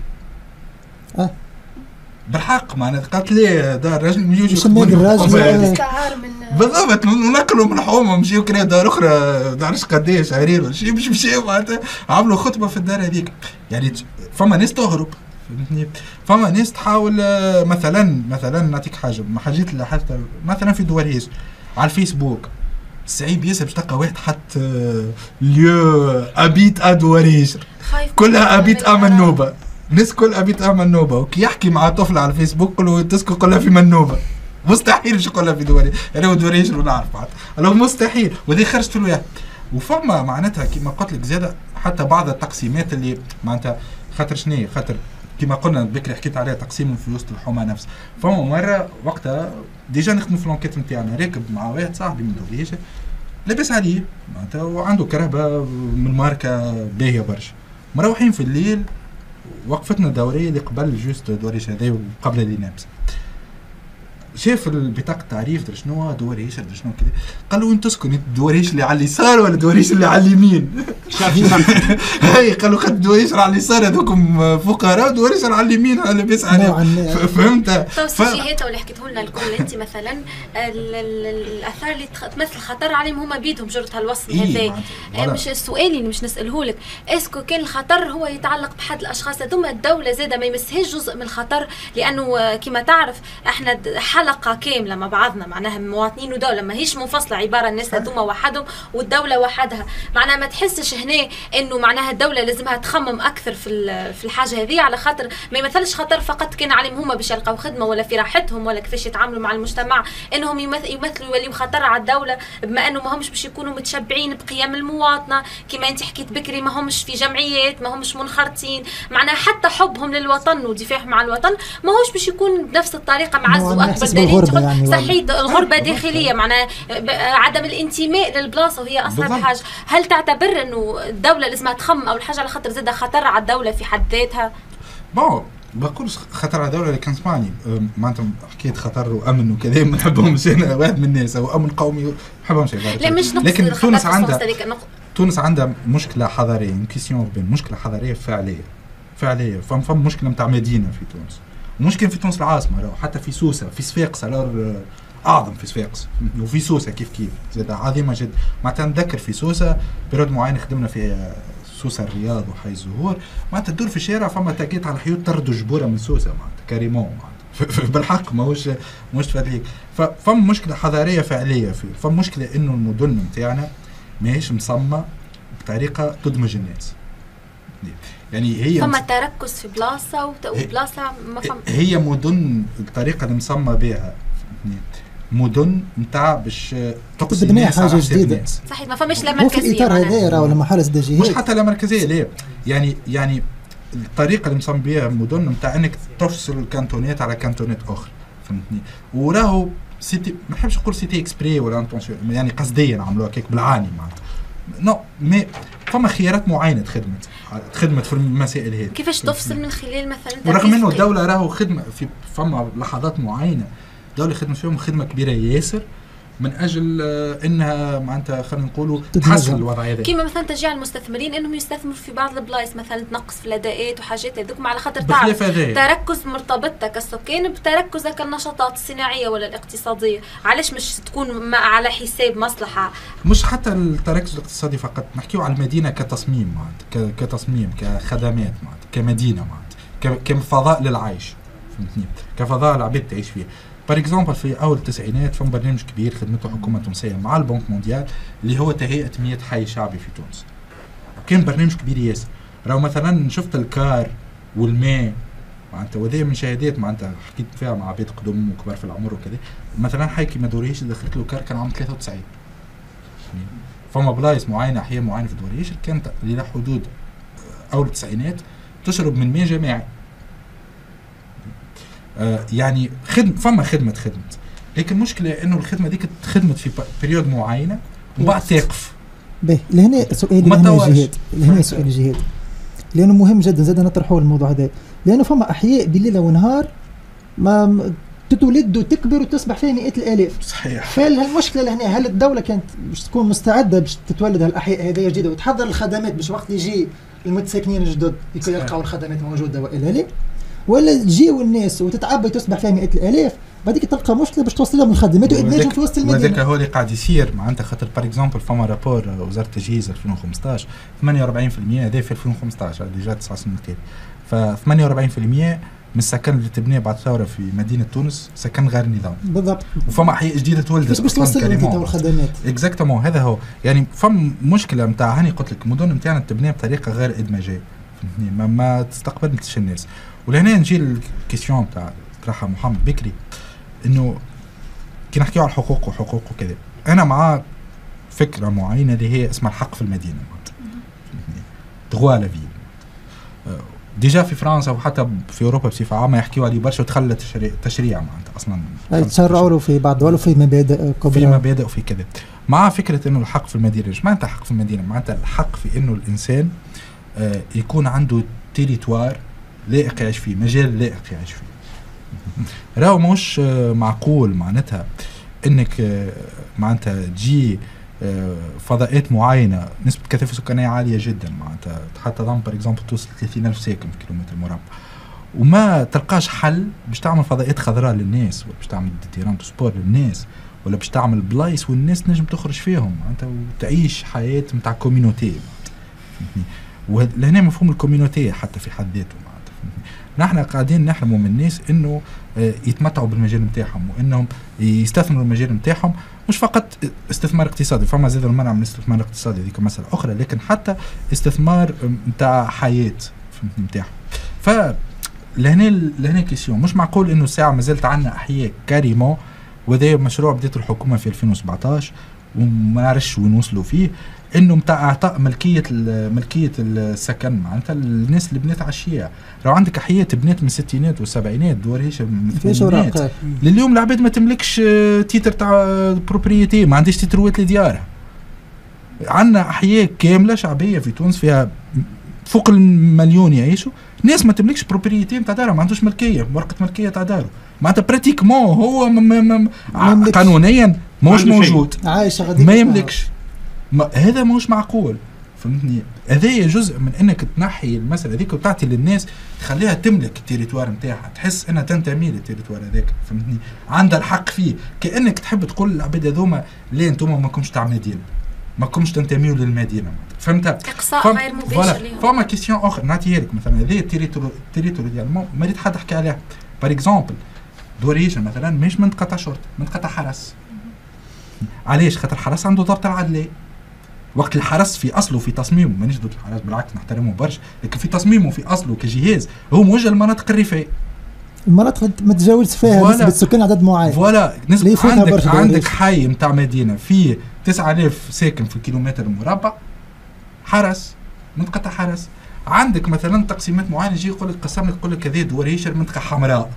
بالحق معناتها قالت لي دار راجل ما يجوش يخطبوني في الحومه هذيك بالضبط ناكلوا من الحومه نمشيو كنا دار اخرى ما نعرفش قداش عرير ولا شيء مش مشيو معناتها عملوا خطبه في الدار هذيك يعني فما ناس تهرب فهمتني فما ناس تحاول مثلا نعطيك حاجه ما حاجات اللي حتى مثلا في دواريج على الفيسبوك صعيب ياسر باش تلقى واحد حط ليو ابيت ادواريج كلها ابيت امنوبه الناس كل ابيت امنوبه وكي يحكي مع طفل على الفيسبوك كله تسكو كلها في منوبه مستحيل باش يقولها في دواريج يعني هو دواريج ولا نعرف بعد مستحيل وذي خرجت في الوقت وفما معناتها كما قلت لك زياده حتى بعض التقسيمات اللي معناتها خاطر شنو خاطر كما قلنا بكري حكيت عليها تقسيم في وسط الحومه نفسه فما مره وقتها ديجا نخدم في لونكيت نتاعنا راكب مع واحد صاحبي من دوريج لاباس عليه معناتها وعنده كرهبه من ماركه باهيه برشا مروحين في الليل وقفتنا دوريه اللي قبل جوست دوريج هذا وقبل اللي نابس شاف البطاقه التعريف در شنو دواريش در شنو كذا قال له انت تسكن الدواريش اللي على اليسار ولا الدواريش اللي على اليمين هاي قالوا خد الدواريش على اليسار هذوكم فقراء ودواريش على اليمين على لاباس عليهم فهمت السيجيهات اللي حكيته لنا الكل انت مثلا الاثار اللي تمثل خطر عليهم هما بيدهم جرة هالوصف هذا مش السؤال اللي مش نساله لك اسكو كان الخطر هو يتعلق بحد الاشخاص هذوما الدوله زاده ما يمسهاش جزء من الخطر لانه كما تعرف احنا حلقه كامله مع بعضنا معناها مواطنين ودوله ما هيش منفصله عباره الناس هذوما وحدهم والدوله وحدها معناها ما تحسش هنا انه معناها الدوله لازمها تخمم اكثر في الحاجه هذه على خاطر ما يمثلش خطر فقط كان عليهم هما باش يلقاو خدمه ولا في راحتهم ولا كيفاش يتعاملوا مع المجتمع انهم يمثلوا يوليو خطر على الدوله بما انه ما همش باش يكونوا متشبعين بقيم المواطنه كما انت حكيت بكري ما همش في جمعيات ما همش منخرطين معناها حتى حبهم للوطن ودفاعهم عن الوطن ما هوش باش يكون بنفس الطريقه معز واكبر دليل يعني صحيح الغربه داخليه معناها عدم الانتماء للبلاصه وهي اصعب حاجه هل تعتبر انه الدوله لازم تخمم اول حاجه على خاطر زاد خطر على الدوله في حد ذاتها بقولش خطر على الدوله اللي كان سمعني معناتها حكيت خطر وامن وكذا ما نحبهمش انا واحد من الناس او امن قومي ما نحبهمش لكن تونس عندها مشكله حضاريه كيسيون بين مشكله حضاريه فعليه فما مشكله نتاع مدينه في تونس ومشكله في تونس العاصمه حتى في سوسه في صفاقس اعظم في صفاقس وفي سوسه كيف زاد عظيمه جدا معناتها نذكر في سوسه بيريود معين خدمنا في سوسه الرياض وحي الزهور معناتها تدور في الشارع فما تاكيت على حيوط طردوا جبوره من سوسه معناتها كاريمون بالحق ماهوش فادليك فما مشكله حضاريه فعليه فما مشكله انه المدن نتاعنا ماهيش مصممه بطريقه تدمج الناس يعني هي فما تركز في بلاصه وبلاصه ما فهم هي مدن الطريقه اللي مصممه بها مدن نتاع باش تقصي تبني الناس حاجه جديده. صحيح ما فماش لا مو في مركزيه الاطار هذا راه لما حارس دي جهات مش حتى لا مركزيه لا يعني الطريقه اللي مصمم بها المدن نتاع انك تفصل الكانتونات على كانتونات اخرى فهمتني. وراهو سيتي ما نحبش نقول سيتي اكسبري ولا انتونسيون يعني قصديا عملوها كيك بالعاني معناتها نو مي فما خيارات معينه تخدمت في المسائل هذه. كيفاش تفصل من خلال مثلا ورغم انه الدوله راهو خدمه في فما لحظات معينه الدوله خدمت فيهم خدمه كبيره ياسر من اجل انها معناتها خلينا نقولوا تحسن الوضع هذا. كيما مثلا تشجيع المستثمرين انهم يستثمروا في بعض البلايص مثلا تنقص في الاداءات وحاجات هذوك على خاطر تعرف تركز مرتبطه كالسكان بتركزك النشاطات الصناعيه ولا الاقتصاديه. علاش مش تكون على حساب مصلحه؟ مش حتى التركز الاقتصادي فقط، نحكيو على المدينه كتصميم معناتها كتصميم كخدمات معناتها كمدينه معناتها كفضاء للعيش فهمتني، كفضاء العباد تعيش فيه. بار اكزومبل في اول التسعينات فما برنامج كبير خدمته حكومه تونسيه مع البنك مونديال اللي هو تهيئه 100 حي شعبي في تونس. كان برنامج كبير ياسر. راهو مثلا شفت الكار والماء معناتها وهذه من شهادات معناتها حكيت فيها مع عباد قدم وكبار في العمر وكذا. مثلا حي كيما دوريش دخلت له كار كان عام 93. فما بلايص معينه احياء معينه في دوريش كانت الى حدود اول التسعينات تشرب من ماء جماعي. يعني فما خدمت لكن المشكله انه الخدمه ديك خدمت في بريود معينه وبعد تقف. باهي لهنا سؤالي لهنا سؤال جهاد لانه مهم جدا زاد نطرحوا الموضوع هذا لانه فما احياء بالليل ونهار ما تتولد وتكبر وتصبح فيها مئات الالاف. صحيح. فالمشكله لهنا هل الدوله كانت باش تكون مستعده باش تتولد هالاحياء هذه جديده وتحضر الخدمات باش وقت يجي المتساكنين الجدد يلقاو الخدمات موجوده والى لا، ولا تجيو الناس وتتعبى تصبح فيها مئات الالاف بعديك تلقى مشكله باش توصل لهم الخدمات وادماجهم في وسط المدينه. وهذاك هو اللي قاعد يصير معناتها خاطر بار اكزومبل فما رابور وزاره التجهيز 2015 48% هذا في 2015 اللي جات 9 سنين كده. ف 48% من السكن اللي تبنيه بعد الثوره في مدينه تونس سكن غير نظامي. بالضبط. وفما احياء جديده تولدت باش توصل لهم الخدمات. اكزاكتومون هذا هو يعني فما مشكله نتاع هاني قلت لك المدن نتاعنا تبنيها بطريقه غير ادماجيه فهمتني ما تستقبلش الناس. ولهنا نجي الكيسيون تاع طرحها محمد بكري انه كي نحكيو على الحقوق وحقوق وكذا انا مع فكره معينه اللي هي اسمها الحق في المدينه دغوا لا في ديجا في فرنسا وحتى في اوروبا بصفه عامه يحكيوا عليه برشا وتخلى تشريع معناتها اصلا تشرعوا له في بعض الدول وفي مبادئ كبرى في مبادئ وفي كذا مع فكره انه الحق في المدينه. ايش معناتها الحق في المدينه؟ معناتها الحق في انه الانسان يكون عنده تيريتوار لائق يعيش فيه، مجال لائق يعيش فيه. راهو مش معقول معناتها انك معناتها تجي فضاءات معينه نسبه كثافه سكانيه عاليه جدا معناتها حتى ضم بار اكزومبل توصل 30,000 ساكن في كيلومتر مربع وما تلقاش حل باش تعمل فضاءات خضراء للناس ولا باش تعمل تيران سبور للناس ولا باش تعمل بلايص والناس نجم تخرج فيهم معناتها وتعيش حياه نتاع كوميونيتي. ولهنا مفهوم الكوميونيتي حتى في حد ذاته نحن قاعدين نحرموا من الناس انه يتمتعوا بالمجال نتاعهم وانهم يستثمروا المجال نتاعهم مش فقط استثمار اقتصادي فما زاد المنع من الاستثمار الاقتصادي هذيك مسألة اخرى لكن حتى استثمار نتاع حياة نتاعهم. ف لهنا كيسيون مش معقول انه الساعه ما زالت عندنا احياء كريمون وهذا مشروع بدات الحكومه في 2017 وما نعرفش وين وصلوا فيه انه نتاع اعطاء ملكيه السكن معناتها الناس اللي بنات عشيه. لو عندك احياء بنات من الستينات والسبعينات دوريش من الثمانينات لليوم العباد ما تملكش تيتر تاع بروبريتي ما عندهاش تيتروات لديارها. عندنا احياء كامله شعبيه في تونس فيها فوق المليون يعيشوا ناس ما تملكش بروبريتي نتاع دارها ما عندوش ملكيه ورقه ملكيه تاع داره معناتها براتيكمون هو قانونيا مش موجود ما يملكش هذا مش معقول فهمتني. هذا جزء من انك تنحي المساله هذيك وتعطي للناس تخليها تملك التيريتوار نتاعها تحس انها تنتمي للتيريتوار هذاك فهمتني عندها الحق فيه كانك تحب تقول للعباد هذوما ليه انتم ما كومش تاع مدينه ما كومش تنتميوا للمدينه فهمت اقصاء غير مباشر ليهم. فما كيسيون اخرى نعطيها لك مثلا هذه التيريتور ديال ما ريت حد يحكي عليها بار اكزومبل دوريش مثلا مش منطقه تاع شرطه منطقه حرس. علاش؟ خاطر الحرس عنده ضابط العدليه وقت الحرس في اصله في تصميمه مانيش ضد الحرس بالعكس نحترمه برشا لكن في تصميمه في اصله كجهاز هو موجه للمناطق الريفيه المناطق ما تتجاوزش فيها نسبة سكان عدد معين. فوالا عندك حي نتاع مدينة فيه 9000 ساكن في الكيلومتر المربع، حرس منطقة تاع حرس. عندك مثلا تقسيمات معينة يجي يقول لك قسم لك يقول لك هذه دور هيشر منطقة حمراء.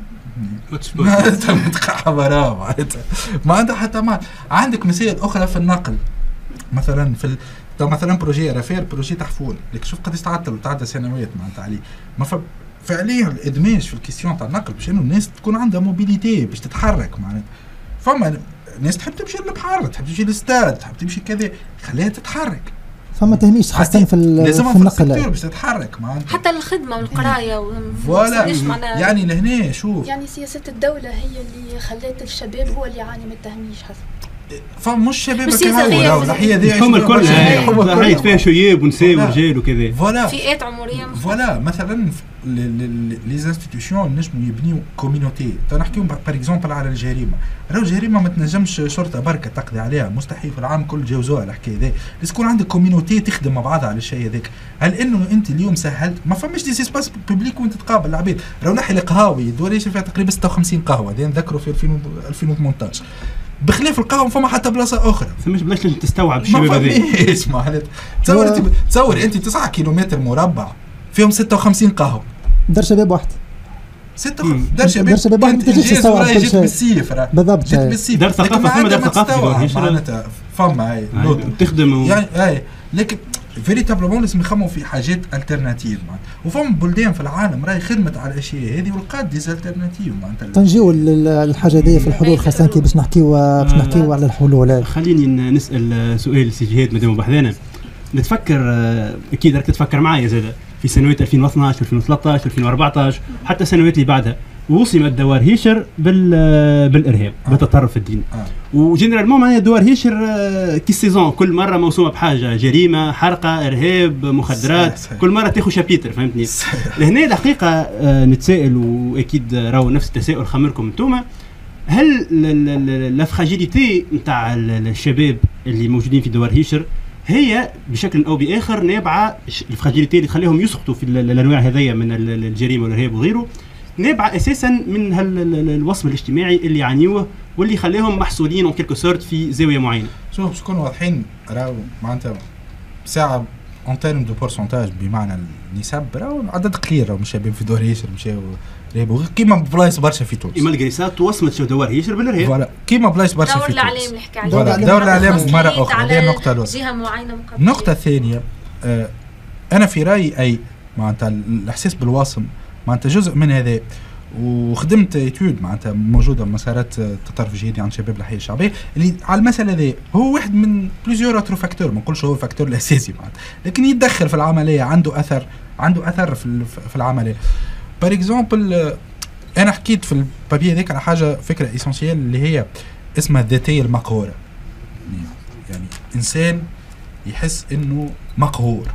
معناتها منطقة حمراء معناتها ما عندها حتى ما عندك مسائل أخرى في النقل. مثلا مثلا بروجي رافير بروجي تحفون لك شوف قداش تعدى سنوات معناتها عليه. ما فعليا الادماج في الكيستيون تاع النقل باش انه الناس تكون عندها موبيليتي باش تتحرك معناتها. فما ناس تحب تمشي للبحر، تحب تمشي للستاد، تحب تمشي كذا، خليها تتحرك. فما تهميش خاصة في النقل باش تتحرك معناتها حتى الخدمة والقراية فوالا. يعني لهنا شوف يعني سياسة الدولة هي اللي خلت الشباب هو اللي يعاني من التهميش حسب. فمش شباب كهو ولا هي ذي هم الكل حيت فيها شياب ونساء ورجال وكذا. فوالا فئات عمريه فوالا. مثلا لي انستيتيوشن نجموا يبنيو كوميونيتي. تنحكيو باغ اكزومبل على الجريمه. راهو الجريمه ما تنجمش شرطه بركه تقضي عليها، مستحيل في العالم كل جاوزوها الحكايه ذي. لازم يكون عندك كوميونيتي تخدم مع بعضها على الشيء هذاك. هل انه انت اليوم سهلت ما فماش دي سيسباس بوبليك وانت تقابل العباد. راهو نحي القهاوي دوريش فيها تقريبا 56 قهوه هذه نذكروا في 2018. بخلاف القهوه فما حتى بلاصه اخرى. فماش بلاش تستوعب الشباب هذي. اسمع تصور انت 9 كيلومتر مربع فيهم 56 قهوه. دار شباب واحد. دار شباب واحد تجيش تستوعب كل شيء. بالسيف بالضبط. دار ثقافه فما دار ثقافه معناتها فما تخدم يعني لكن فيريتابلومون لازم يخموا في حاجات الترناتيف معناتها. وفما بلدان في العالم راهي خدمت على الاشياء هذه ولقات ديزالترناتيف معناتها. تنجيو الحاجه دي في الحلول خاصه كي باش نحكيو على الحلول. خليني نسال سؤال سي جهاد مادام بحذانا. نتفكر اكيد راك تتفكر معايا زاده في سنوات 2012 2013 2014 حتى السنوات اللي بعدها وصمت دوار هيشر بالارهاب بالتطرف الديني. وجنرالمون معناها دوار هيشر كي سيزون كل مره موسومه بحاجه، جريمه، حرقه، ارهاب، مخدرات، كل مره تاخذ شابيتر فهمتني. لهنا الحقيقه نتسائل واكيد راهو نفس التساؤل خمركم انتوما، هل لا فراجيليتي نتاع الشباب اللي موجودين في دوار هيشر هي بشكل او باخر نابعه الفراجيليتي اللي تخليهم يسقطوا في الانواع هذيا من الجريمه والارهاب وغيره، نابعه اساسا من الوصم الاجتماعي اللي يعانيوه واللي يخليهم محصولين اون كيلكو سورت في زاويه معينه. شوف باش نكونوا واضحين راهو معناتها ساعه اون تيرم دو بورسونتاج بمعنى النسب راهو عدد قليل راهو من الشباب في دوار هيشر مشاو رهبوا كيما بلايص برشا في تونس. مالغري سا توصمت دوار هيشر بالارهاب. فوالا كيما بلايص برشا في تونس. دور الاعلام اللي حكى عليه. دور الاعلام مره اخرى هذه النقطه الاولى. جهه معينه مقابله. النقطه الثانيه انا في رايي اي معناتها الاحساس بالوصم معناتها جزء من هذا. وخدمت ايتود معناتها موجوده مسارات التطرف الجهادي عند شباب الحي الشعبيه اللي على المساله هذه هو واحد من بليزيور اوتر فاكتور، ما نقولش هو الفاكتور الاساسي معناتها، لكن يتدخل في العمليه، عنده اثر في العمليه. بار اكزومبل انا حكيت في البابي هذاك على حاجه فكره اسونسيال اللي هي اسمها الذاتيه المقهوره. يعني انسان يحس انه مقهور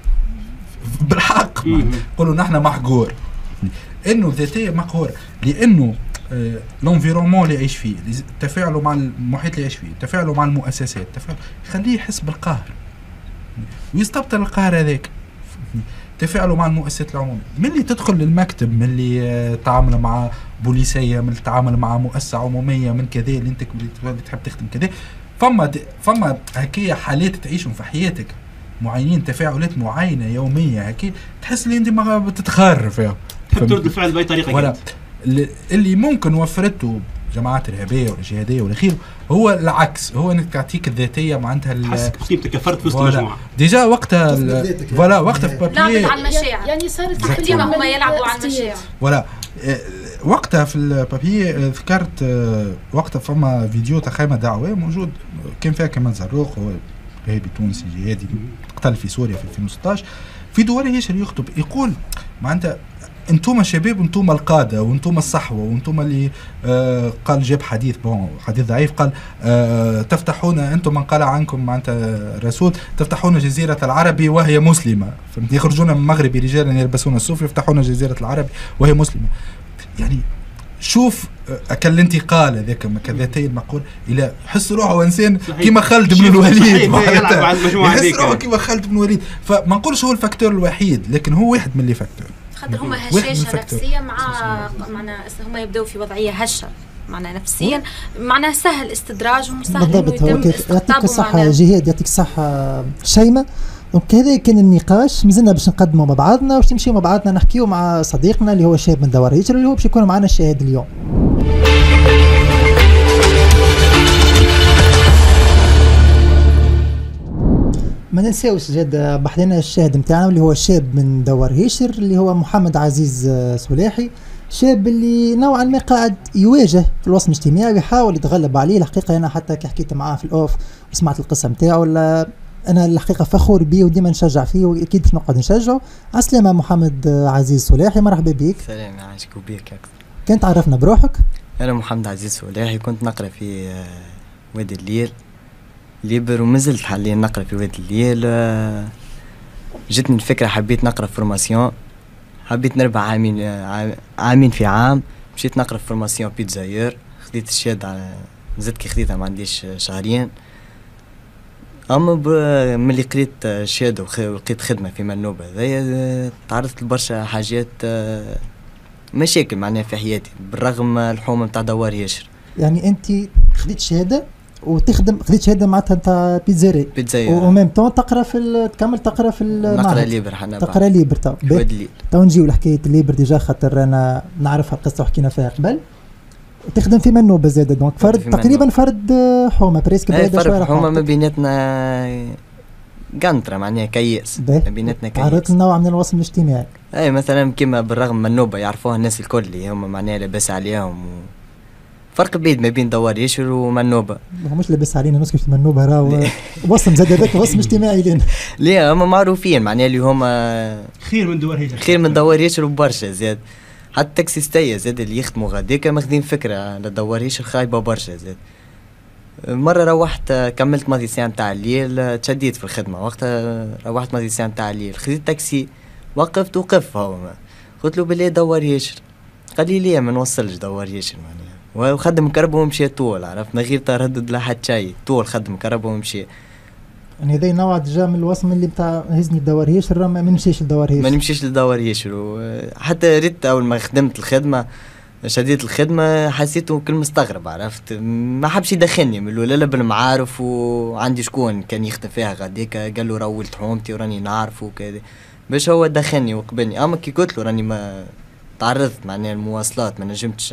بالحق، نقولوا نحن محقور، انه الذاتيه مقهوره لانه لونفيرومون اللي يعيش فيه، تفاعله مع المحيط اللي يعيش فيه، تفاعله مع المؤسسات، يخليه يحس بالقهر ويستبطل القهر هذاك. تفاعله مع المؤسسات العموميه، من اللي تدخل للمكتب، من اللي تعامل مع بوليسيه، من اللي تعامل مع مؤسسه عموميه، من كذا اللي انت تحب تخدم كذا. فما هكايا حالات تعيشهم في حياتك معينين، تفاعلات معينه يوميه هكي تحس ان انت ما بتتخرف فيها، تحب ترد الفعل باي طريقه. ولا اللي ممكن وفرته جماعات ارهابيه ولا جهاديه ولا خيره هو العكس، هو انك تعطيك الذاتيه معناتها تحسك قيمتك كفرت في وسط المجموعه ديجا وقتها ولا وقتها في لعبت على المشاعر، يعني صارت ديما هما يلعبوا على المشاعر. ولا وقتها في البابي ذكرت وقتها فما فيديو تاع خيمه دعوه موجود كان فيها كمان زروق، هو ارهابي تونسي جهادي قتل في سوريا في 2016. في دوار هيشر يخطب يقول معناتها انتم شباب، انتم القاده، وانتم الصحوه، وانتم اللي قال جاب حديث حديث ضعيف، قال تفتحون انتم من قال عنكم معناتها الرسول تفتحون جزيره العربي وهي مسلمه، يخرجون من المغرب رجالا يلبسون الصوف يفتحون جزيره العربي وهي مسلمه. يعني شوف اكل الانتقال هذاك كذاتي المقول الى حس روحه انسان كيما خالد بن الوليد، يحس روحه كيما خالد بن الوليد. فما نقولش هو الفاكتور الوحيد، لكن هو واحد من اللي فاكتور. خاطر هما هشاشه نفسيه معناها هما يبداو في وضعيه هشه معناها نفسيا معناها سهل استدراجهم سهل انه يتم يعطيك الصحه جهاد، يعطيك الصحه شيماء. دونك هذا كان النقاش مازلنا باش نقدموا مع بعضنا واش نمشيو مع بعضنا نحكيو مع صديقنا اللي هو شاب من دوار هيجر اللي هو باش يكون معنا الشاهد اليوم. ما ننساوش زاد بحثنا الشاهد نتاعنا اللي هو شاب من دوار هيشر اللي هو محمد عزيز صلاحي، شاب اللي نوعا ما قاعد يواجه في الوسط الاجتماعي ويحاول يتغلب عليه. الحقيقه انا حتى كي حكيت معاه في الاوف وسمعت القصه نتاعو انا الحقيقه فخور بيه وديما نشجع فيه واكيد باش نقعد نشجعه. عسلامة محمد عزيز صلاحي، مرحبا بك. سلام يعيشك وبيك اكثر. كنت عرفنا بروحك؟ انا محمد عزيز صلاحي، كنت نقرا في وادي الليل ليبر ومازلت حاليا نقرا في وادي الليل. جتني الفكره حبيت نقرا فورماسيون، حبيت نربح عامين في عام. مشيت نقرا فورماسيون بيتزاير، خديت الشهاده زدت كي خديتها ما عنديش شهرين. اما ملي قريت الشهاده ولقيت خدمه في منوبه هذايا تعرضت لبرشا حاجات مشاكل معناها في حياتي بالرغم الحومه نتاع دوار يشر. يعني انت خديت شهاده وتخدم، خديت شهاده معناتها نتاع بيتزاير وميم طون تقرا في تكمل تقرا في نقرا ليبر حنا تقرا ليبر تو نجيو لحكايه ليبر ديجا خاطر انا نعرفها القصه وحكينا فيها قبل. وتخدم في منوبه زاده دونك فرد تقريبا فرد حومه بريسك بعيده شويه. حومه ما بيناتنا قنطره معناها كياس ما بيناتنا كياس. عرضت نوع من الوصل الاجتماعي. اي مثلا كيما بالرغم منوبه يعرفوها الناس الكل اللي هم معناها لاباس عليهم فرق بعيد ما بين دوار يشر ومنوبه. مش لاباس علينا نسكت في منوبه راهو وصم زاد هذاك وصم اجتماعي لنا. لا هم معروفين معناها اللي هما خير من دوار يشر، خير من دوار يشر وبرشا زاد. حتى التاكسيستية زاد اللي يخدموا غاديكا ماخذين فكره لدوار يشر خايبه برشا زاد. مره روحت كملت ماضي ساعه نتاع الليل، تشديت في الخدمه وقتها روحت ماضي ساعه نتاع الليل، خذيت تاكسي وقفت وقف هو قلت له بالله دوار يشر، قال لي ليه ما نوصلش دوار يشر معناها وخدم كربه ومشي طول، عرفنا غير تردد لحد شيء طول خدم كربه ومشي. يعني هذا نوع ديجا من الوصم اللي بتاع هزني الدوار يشر ما نمشيش للدوار يشر، ما نمشيش للدوار يشر. وحتى ريت اول ما خدمت الخدمه شديت الخدمه حسيته كل مستغرب، عرفت ما حبش يدخلني من الاولى لا بالمعارف وعندي شكون كان يخدم فيها غاديك قال له راولت حومتي وراني نعرفه وكذا باش هو دخلني وقبلني. اما كي قلت له راني ما تعرضت معناها المواصلات ما نجمتش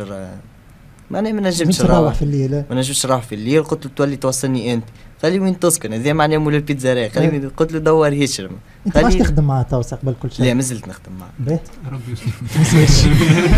نروح في الليل، ما نجمتش نروح في الليل. قلت له تولي توصلني انت، قال لي وين تسكن هذا معناها مول البيتزاريا. قلت له دوار هشام. انت ماش تخدم معاه توسع قبل كل شيء؟ لا مازلت نخدم معاه. باهي ربي يستر.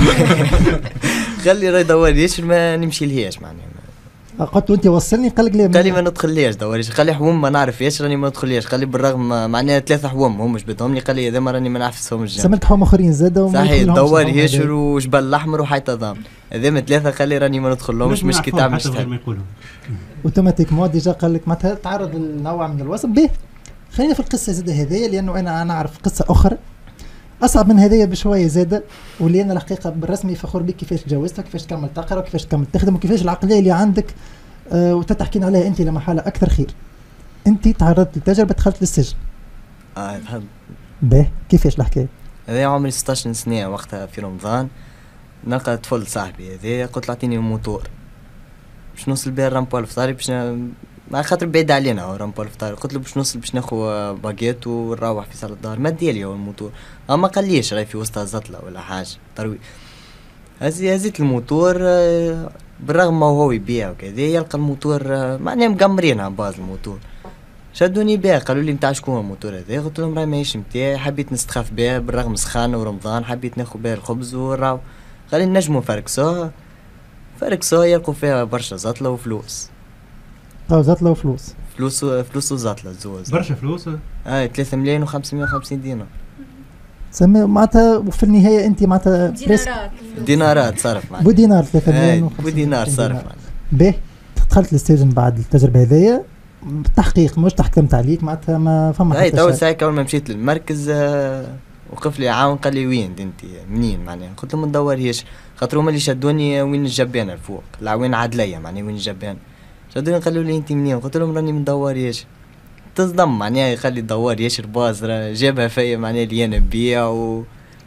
خلي راي دوار هشام ما نمشي لهاش معناها. قلت له انت وصلني قال لك لا قال لي ما ندخلياش دوار هشام، خلي حوم ما نعرفهاش راني ما ندخلياش. قال لي بالرغم معناها 3 حوم همش بدهم لي، قال لي هذا ما راني ما نعرفهمش. سمعت حوم اخرين زاده صحيح دوار هشام وجبل الاحمر وحيطه ضام هذا 3 قال لي راني ما ندخلهمش مش كي تعمل شيء. اوتوماتيكمون ديجا قال لك معناتها تعرض لنوع من الوصف. به خلينا في القصه زاده هذيا لانه انا نعرف قصه اخرى اصعب من هذيا بشويه زاده، واللي انا الحقيقه بالرسمي فخور بك كيفاش تجاوزتها وكيفاش تكمل تقرا وكيفاش تكمل تخدم وكيفاش العقليه اللي عندك وتتحكين عليها انت لما حاله اكثر خير. انت تعرضت لتجربه دخلت للسجن. به كيفاش الحكايه؟ هذا عمري 16 سنه وقتها في رمضان نلقى طفل صاحبي هذا قلت له اعطيني موتور باش نوصل بها الرامبو الفطاري باش مع خاطر بعيد علينا هو رامبو الفطاري. قلت له باش نوصل باش ناخذ باجيت ونروح في صاله الدار. ما ديالي هو الموتور اما قاليش راهي في وسط زطله ولا حاجه تروي. هزيت الموتور بالرغم ما هو يبيع وكذا يلقى الموتور معناها مقمرينها باز الموتور. شدوني بها قالوا لي نتاع شكون الموتور هذا؟ قلت لهم راهي ماهيش نتاعي، حبيت نستخف بها بالرغم سخانه ورمضان حبيت ناخذ بها الخبز وراو. قال لي نجموا فركسوها يلقوا فيها برشا زطله وفلوس. زطله وفلوس فلوس وزطله زوز برشا فلوس. 3 ملايين و550 دينار سمي معناتها. وفي النهايه انت معناتها دينارات صرف معناتها بودينار 3 ملايين بودينار صرف. به دخلت للسجن بعد التجربه هذيا بالتحقيق مش تحكمت عليك معناتها ما فما حتى شيء. اول ساعه اول ما مشيت للمركز وقف لي عاون قال لي وين انت منين معناها؟ قلت له من دوار هيش خاطر هما اللي شدوني وين الجبانه الفوق العوين عدليه معناها وين الجبانه شدوني قالوا لي انت منين؟ قلت لهم راني من دوار هيش. تصدم معناها يخلي دوار يشر باز جابها فيا معناها اللي انا نبيع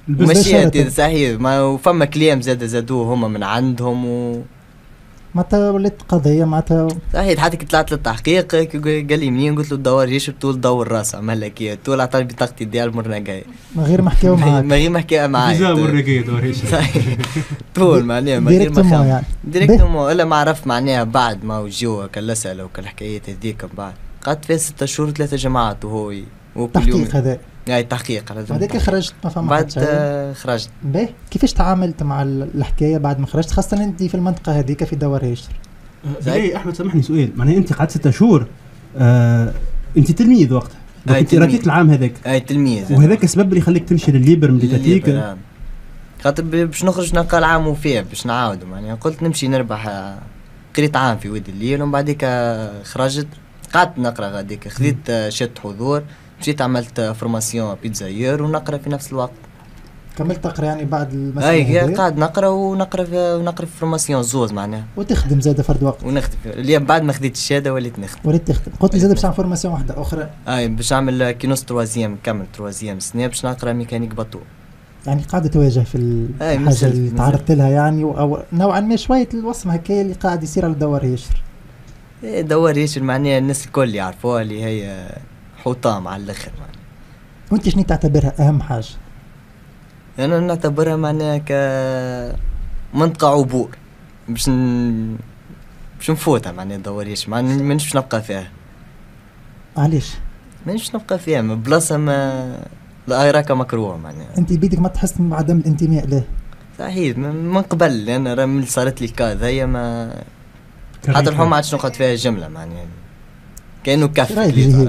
مشيت صحيح. ما فما كلام زادوه هما من عندهم معناتها ولات قضيه معناتها صحيح. حتى كي طلعت للتحقيق قال لي منين، قلت له الدوار ايش بتقول دور راس عمل لك اياه، تقول عطاني بطاقتي ديال المره الجايه من غير ما حكاو معاك من غير ما حكاو معايا فيزا المره الجايه دور ايش طول معناها من غير ما يعني ديريكتومون الا ما عرفت معناها بعد ما وجوه كالاسئله وكالحكايات هذيك. من بعد قعدت فيها 6 شهور 3 جماعات وهو كل يوم تحقيق هذا تحقيق على هذاك خرجت ما فما بعد خرجت. باهي كيفاش تعاملت مع الحكايه بعد ما خرجت، خاصه انت في المنطقه هذيك في دوار هيشتر؟ زي احمد سامحني سؤال، معناها انت قعدت 6 شهور انت تلميذ وقتها، انت ركيت العام هذاك تلميذ، وهذاك السبب اللي يخليك تمشي للليبر من ليتاتيك؟ خاطر باش نخرج نلقى العام وفيه باش نعاود معناها قلت نمشي نربح. قريت عام في وادي الليل ومن بعديك خرجت قعدت نقرا غاديك، خذيت شهاده حضور، مشيت عملت فورماسيون بيتزاير ونقرا في نفس الوقت. كملت تقرا يعني بعد المسألة قاعد نقرا في فورماسيون زوز معناها، وتخدم زاد فرد وقت. ونخدم اليوم بعد ما خديت الشهاده وليت تخدم. قلت لي زاد باش نعمل فورماسيون واحده اخرى. باش نعمل كينوس تروازيام، نكمل تروازيام سنه باش نقرا ميكانيك باطو. يعني قاعده تواجه في الحاجه اللي تعرضت لها يعني، او نوعا ما شويه الوصمه هكا اللي قاعد يصير على دوار يشر. دوار يشر معناها الناس الكل يعرفوها اللي هي حطام على الاخر معناها. وانت شنو تعتبرها اهم حاجه؟ انا نعتبرها معناها كمنطقه عبور باش نفوتها معناها دواريش، مانيش باش نبقى فيها. علاش؟ مانيش نبقى فيها من بلاصه ما لا راكا مكروه معناها. انت بيدك ما تحس بعدم الانتماء له؟ صحيح من قبل، لان راه صارت لي الكاز هي ما حتى الحوم ما عادش نقعد فيها جمله معناها كانه كف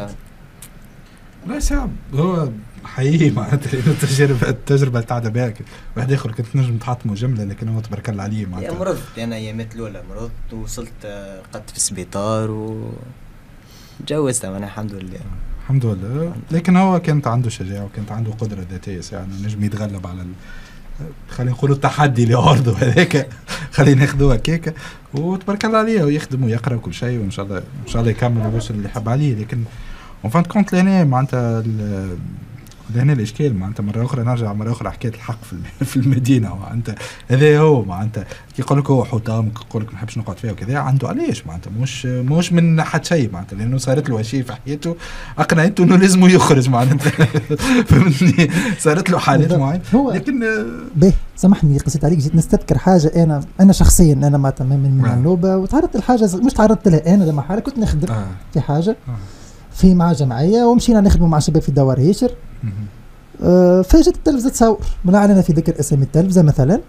لا صعب. هو حقيقي معناتها التجربه تاع دباك واحد اخر كنت نجم تحطمه جمله، لكن هو تبارك الله عليه معناتها. مرضت انا ايامات الاولى، مرضت ووصلت قعدت في السبيطار وتجوزت انا الحمد لله. الحمد لله. لكن هو كانت عنده شجاعه وكانت عنده قدره ذاتيه يعني نجم يتغلب على خلينا نقولوا التحدي اللي عرضه هذاك، خلينا ناخذوها كيكه وتبارك الله عليه ويخدم ويقرا وكل شيء، وان شاء الله يكمل ويوصل اللي يحب عليه. لكن اون فان كونت لهنا معناتها هنا الاشكال معناتها مره اخرى نرجع مره اخرى حكايه الحق في المدينه. معناتها هذا هو معناتها كي يقول لك هو حطام، يقول لك ما نحبش نقعد فيها وكذا، عنده علاش معناتها مش من حد شيء معناتها، لانه صارت له شيء في حياته اقنعته انه لازم يخرج معناتها فهمتني، صارت له حالات معينه. لكن باهي سامحني قصيت عليك، جيت نستذكر حاجه انا شخصيا انا معناتها من النوبه، وتعرضت لحاجه مش تعرضت لها انا لما حاله كنت نخدم في حاجه في مع جمعيه ومشينا نخدموا مع شباب في دوار هيشر. فجأة التلفزة تصور من أعلن في ذكر اسم التلفزة مثلا،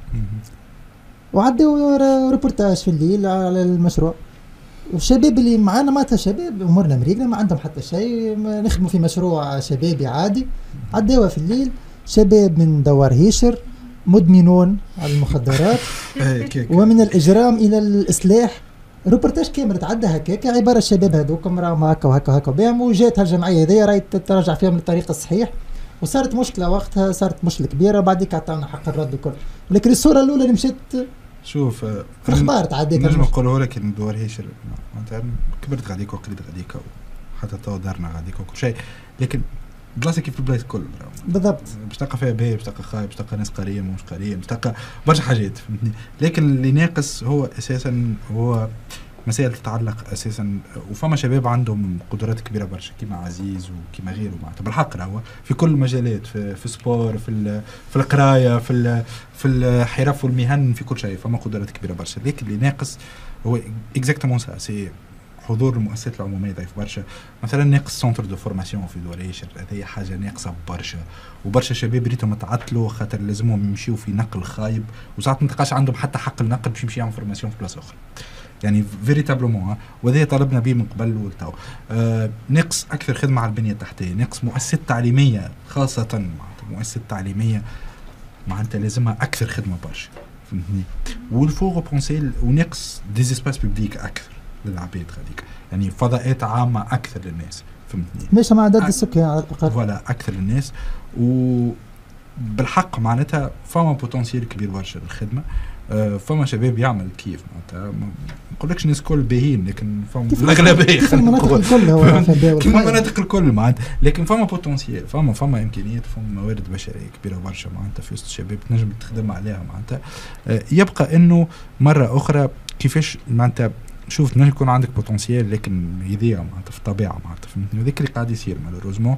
وعدوا ريبورتاج في الليل على المشروع، والشباب اللي معانا معناتها شباب أمورنا مريقنا ما عندهم حتى شيء، نخدموا في مشروع شبابي عادي. عدوا في الليل شباب من دوار هيشر مدمنون على المخدرات ومن الإجرام إلى الإصلاح. روبرتاج كامل تعدى هكاك عباره الشباب هذوكم راهم هكا وهكا هكا بهم، وجات هالجمعيه هذيا راهي تراجع فيهم للطريق الصحيح، وصارت مشكله وقتها، صارت مشكله كبيره. بعديك عطاونا حق الرد وكل. لكن الصوره الاولى اللي مشيت شوف في الاخبار تعديت نجم نقولوا لك ان دوار هيشر معناتها كبرت غاديك وقريت غاديك وحتى تو دارنا غاديك وكل شيء، لكن بلاصه كيف البلايص الكل بالضبط. باش تلقى فيها باهي، باش تلقى خايب، باش تلقى ناس قريم ومش قريم، باش تلقى برشا حاجات فهمتني. لكن اللي ناقص هو اساسا هو مسائل تتعلق اساسا، وفما شباب عندهم قدرات كبيره برشا كيما عزيز وكيما غيره معناتها بالحق راهو في كل المجالات، في السبور، في القرايه، في الحرف والمهن، في كل شيء فما قدرات كبيره برشا. لكن اللي ناقص هو اكزاكتومون سي حضور المؤسسات العموميه ضعيف برشا. مثلا ناقص سونتر دو فورماسيون في دوار هيشر، هذه حاجه ناقصه برشا، وبرشا شباب ريتهم تعطلوا خاطر لازمهم يمشيوا في نقل خايب، وساعات ما تلقاش عندهم حتى حق النقل باش يمشي يعمل فورماسيون في بلاصه اخرى يعني فيريتابلومون. وهذا طلبنا به من قبل والتو. نقص اكثر خدمه على البنيه التحتيه، نقص مؤسسات تعليميه خاصه معناتها مؤسسات تعليميه معناتها لازمها اكثر خدمه برشا فهمتني. والفوق بونسي ونقص ديزيسباس بوبليك اكثر للعباد غاديك، يعني فضاءات عامه اكثر للناس فهمتني، ماشي مع عدد السكان على الاقل ولا اكثر للناس. بالحق معناتها فما بوتنسيال كبير برشا للخدمه. فما شباب يعمل كيف معناتها ما نقولكش الناس الكل باهين لكن فما الاغلبيه كيف المناطق الكل هو كيما المناطق الكل معناتها لكن فما بوتنسيال فما امكانيات فما موارد بشريه كبيره برشا معناتها في وسط الشباب تنجم تخدم عليها معناتها. يبقى انه مره اخرى كيفاش معناتها شوف نجم يكون عندك بوتنسيال لكن هذيا معناتها في الطبيعه معناتها فهمتني وذاك اللي قاعد يصير مالوروزمون.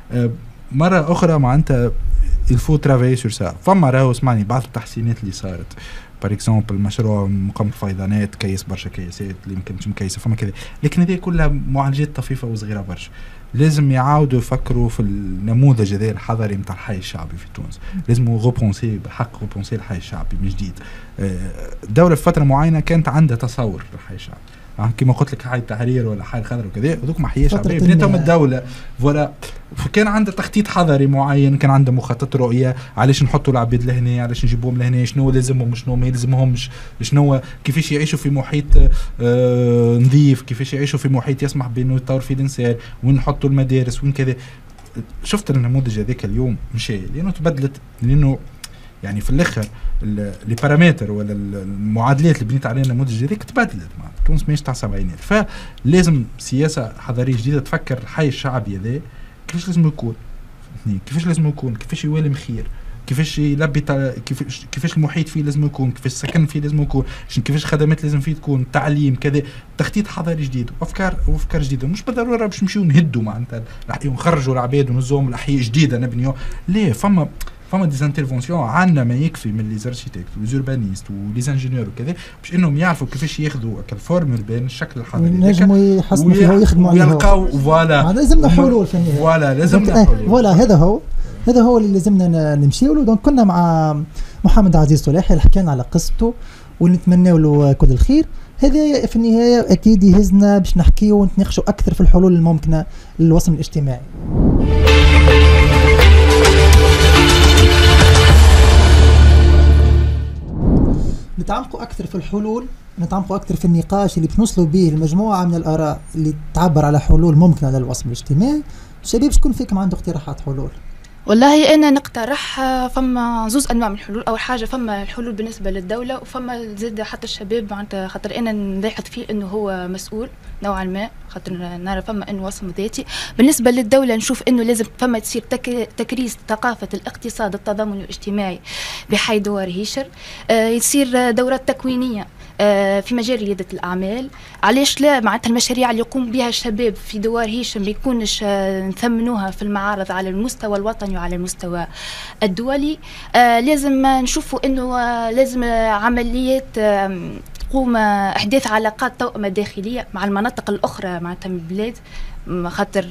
مره اخرى معناتها الفو ترافاي سور سا. فما راهو اسمعني بعض التحسينات اللي صارت بار اكزومبل مشروع مقاومة الفيضانات كيس برشا كيسات اللي ما كانتش مكيسه فما كذا لكن هذه كلها معالجات طفيفه وصغيره برشا. لازم يعاودوا يفكروا في النموذج هذا الحضري نتاع الحي الشعبي في تونس. لازم غوبونسي بحق غوبونسي الحي الشعبي من جديد. الدوله في فتره معينه كانت عندها تصور للحي الشعبي كما قلت لك حي التحرير ولا حي الخضر وكذا هذوك ما حياش شعبيه بنيتهم الدوله فوالا. فكان عنده تخطيط حضري معين كان عنده مخطط رؤيه علاش نحطوا العباد لهنا علاش نجيبوهم لهنا شنو لازمهم شنو ما يلزمهمش شنو كيفاش يعيشوا في محيط نظيف كيفاش يعيشوا في محيط يسمح بانه يطور فيه الانسان وين نحطوا المدارس وين كذا. شفت النموذج هذاك اليوم مشى لانه تبدلت لانه يعني في الاخر لي بارامتر ولا المعادلات اللي بنيت عليها النموذج هذاك تبدلت تونس ماهيش تاع سبعينات. فلازم سياسه حضاريه جديده تفكر الحي الشعبي هذا كيفاش لازم يكون كيفاش لازم يكون كيفاش يوالم خير كيفاش يلبي كيفاش المحيط فيه لازم يكون كيفاش السكن فيه لازم يكون كيفاش الخدمات لازم فيه تكون تعليم كذا تخطيط حضاري جديد وافكار جديده. مش بالضروره باش نمشيو نهدوا معناتها نخرجوا العباد ونزوهم الاحياء جديده نبنيو ليه. فما دي انترفونسيون عندنا ما يكفي من لي زاركتيكت وليزوربانيست ولي انجينيور وكذا باش انهم يعرفوا كيفاش ياخذوا كالفورمول بين الشكل الحضري نجموا يحسنوا فيه ويخدموا عليه ويلقاو فوالا لازمنا حلول في النهايه فوالا لازمنا حلول فوالا هذا هو اللي لازمنا نمشيو له. دونك كنا مع محمد عزيز صلاحي اللي حكينا على قصته ونتمنى له كل الخير. هذا في النهايه اكيد يهزنا باش نحكيو ونتناقشوا اكثر في الحلول الممكنه للوصل الاجتماعي. نتعمقوا أكثر في الحلول نتعمقوا أكثر في النقاش اللي بنوصلوا به المجموعة من الآراء اللي تعبر على حلول ممكنة للوصل الاجتماعي. شباب شكون فيكم عنده اقتراحات حلول؟ والله أنا نقترح فما زوز أنواع من الحلول. أول حاجة فما الحلول بالنسبة للدولة وفما زاد حتى الشباب معناتها خاطر أنا نلاحظ فيه إنه هو مسؤول نوعا ما خاطر نرى فما إنه وصل ذاتي. بالنسبة للدولة نشوف إنه لازم فما تصير تكريس ثقافة الاقتصاد التضامن الاجتماعي بحي دوار هيشر. يصير دورات تكوينية في مجال ريادة الأعمال. علاش لا معناتها المشاريع اللي يقوم بها الشباب في دوار هيشم ما يكونش نثمنوها في المعارض على المستوى الوطني وعلى المستوى الدولي. لازم نشوفوا انه لازم عمليات تقوم احداث علاقات توأمة داخلية مع المناطق الاخرى معناتها من البلاد خاطر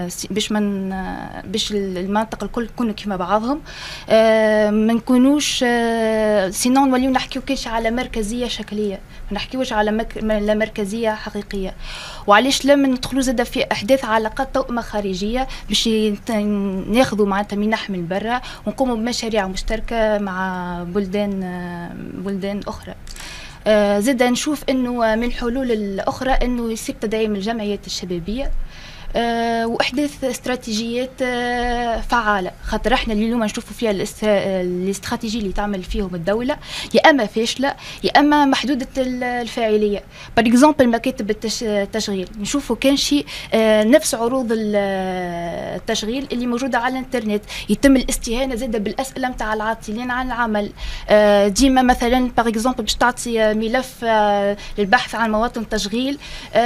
باش المناطق الكل يكونوا كيما بعضهم. ما نكونوش سينون نوليو نحكيو كاش على مركزيه شكليه ما نحكيوش على مركزيه حقيقيه. وعلاش لما ندخلوا زاده في احداث علاقات توأمة خارجيه باش ناخذوا معناتها منح من برا ونقوموا بمشاريع مشتركه مع بلدان اخرى. زاد نشوف انه من الحلول الاخرى انه يصير تدعيم الجمعيات الشبابيه واحداث استراتيجيات فعاله خاطر احنا اليوم نشوفوا فيها الاستراتيجيه اللي تعمل فيهم الدوله يا اما فاشله يا اما محدوده الفاعليه. باغ اكزومبل مكاتب التشغيل نشوفوا كان شيء نفس عروض التشغيل اللي موجوده على الانترنت يتم الاستهانه زاده بالاسئله نتاع العاطلين عن العمل. ديما مثلا باغ اكزومبل باش تعطي ملف للبحث عن مواطن التشغيل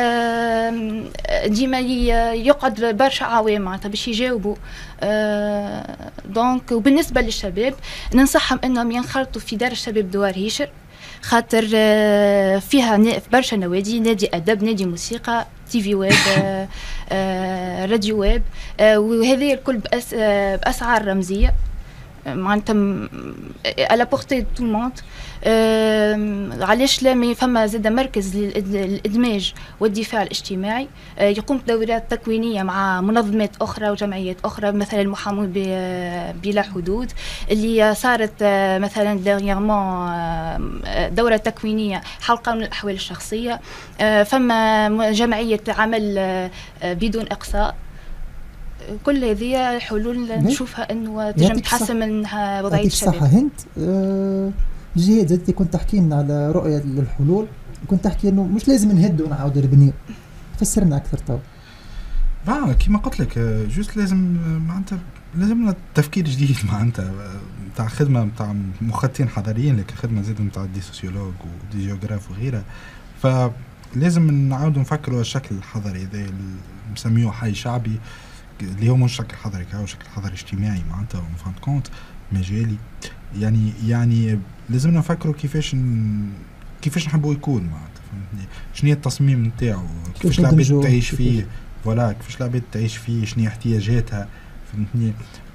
ديما يقعد برشا عوام معناتها باش يجاوبوا. دونك وبالنسبه للشباب ننصحهم انهم ينخرطوا في دار الشباب دوار هيشر خاطر فيها برشا نوادي نادي ادب نادي موسيقى تي في ويب راديو ويب وهذه الكل باسعار رمزيه معناتها على بورتي تو الموند. علاش لا فما زاد مركز للادماج والدفاع الاجتماعي يقوم بدورات تكوينيه مع منظمات اخرى وجمعيات اخرى مثلا المحامون بلا حدود اللي صارت مثلا ديرييرمون دوره تكوينيه حول قانون الاحوال الشخصيه. فما جمعيه عمل بدون اقصاء كل هذه حلول نشوفها انه تنجم تحسن من وضعيه الشباب. صح. هند جهاد زدتي كنت تحكي لنا على رؤيه للحلول، كنت تحكي انه مش لازم نهدوا ونعاودوا نبنيو، فسرنا اكثر تو. كيما قلت لك جوست لازم معناتها لازمنا تفكير جديد معناتها نتاع خدمه نتاع مخططين حضاريين، لكن خدمه زاد نتاع دي سوسيولوج ودي جيوغراف وغيرها. فلازم نعاودوا نفكروا الشكل الحضري ذا نسميوه حي شعبي اللي هو مش شكل حضري كهو شكل حضري اجتماعي معناتها اون فان كونت مجالي. يعني لازمنا نفكروا كيفاش نحبوا يكون معناتها فهمتني، شنو هي التصميم نتاعو، كيفاش العباد تعيش فيه، فوالا كيفاش العباد تعيش فيه، شنو هي احتياجاتها فهمتني.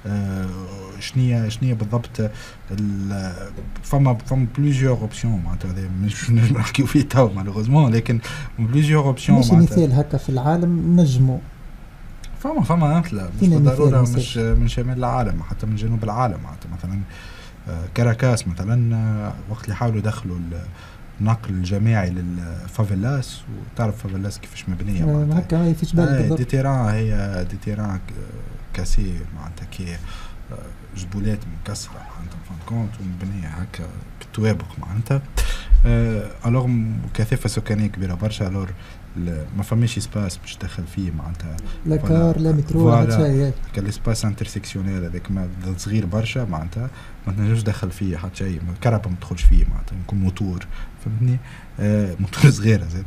شنو بالضبط فما بليزيور اوبسيون معناتها مش نحكيو فيه تو مالوغوزمون، لكن بليزيور اوبسيون مش مثال هكا في العالم نجموا فما مثلا مش بالضروره مش من شمال العالم حتى من جنوب العالم معناتها. مثلا كاراكاس مثلا وقت اللي حاولوا يدخلوا النقل الجماعي للفافيلاس، وتعرف فافيلاس كيفاش مبنيه هكا ما يفيش بالك بالضبط. دي تيران كاسي معناتها كي جبولات مكسره معناتها فان كونت ومبنيه هكا بالتوابق معناتها. الوغ كثافه سكانيه كبيره برشا، الوغ ما فماش اسباس باش تدخل فيه معناتها لا كار لا مترو لا شيء، كالاسباس انترسيكسيونيل هذاك صغير برشا معناتها ما تنجمش تدخل فيه حتى شيء، الكهرباء ما تدخلش فيه معناتها، يكون موتور فهمتني، موتور صغير زاد.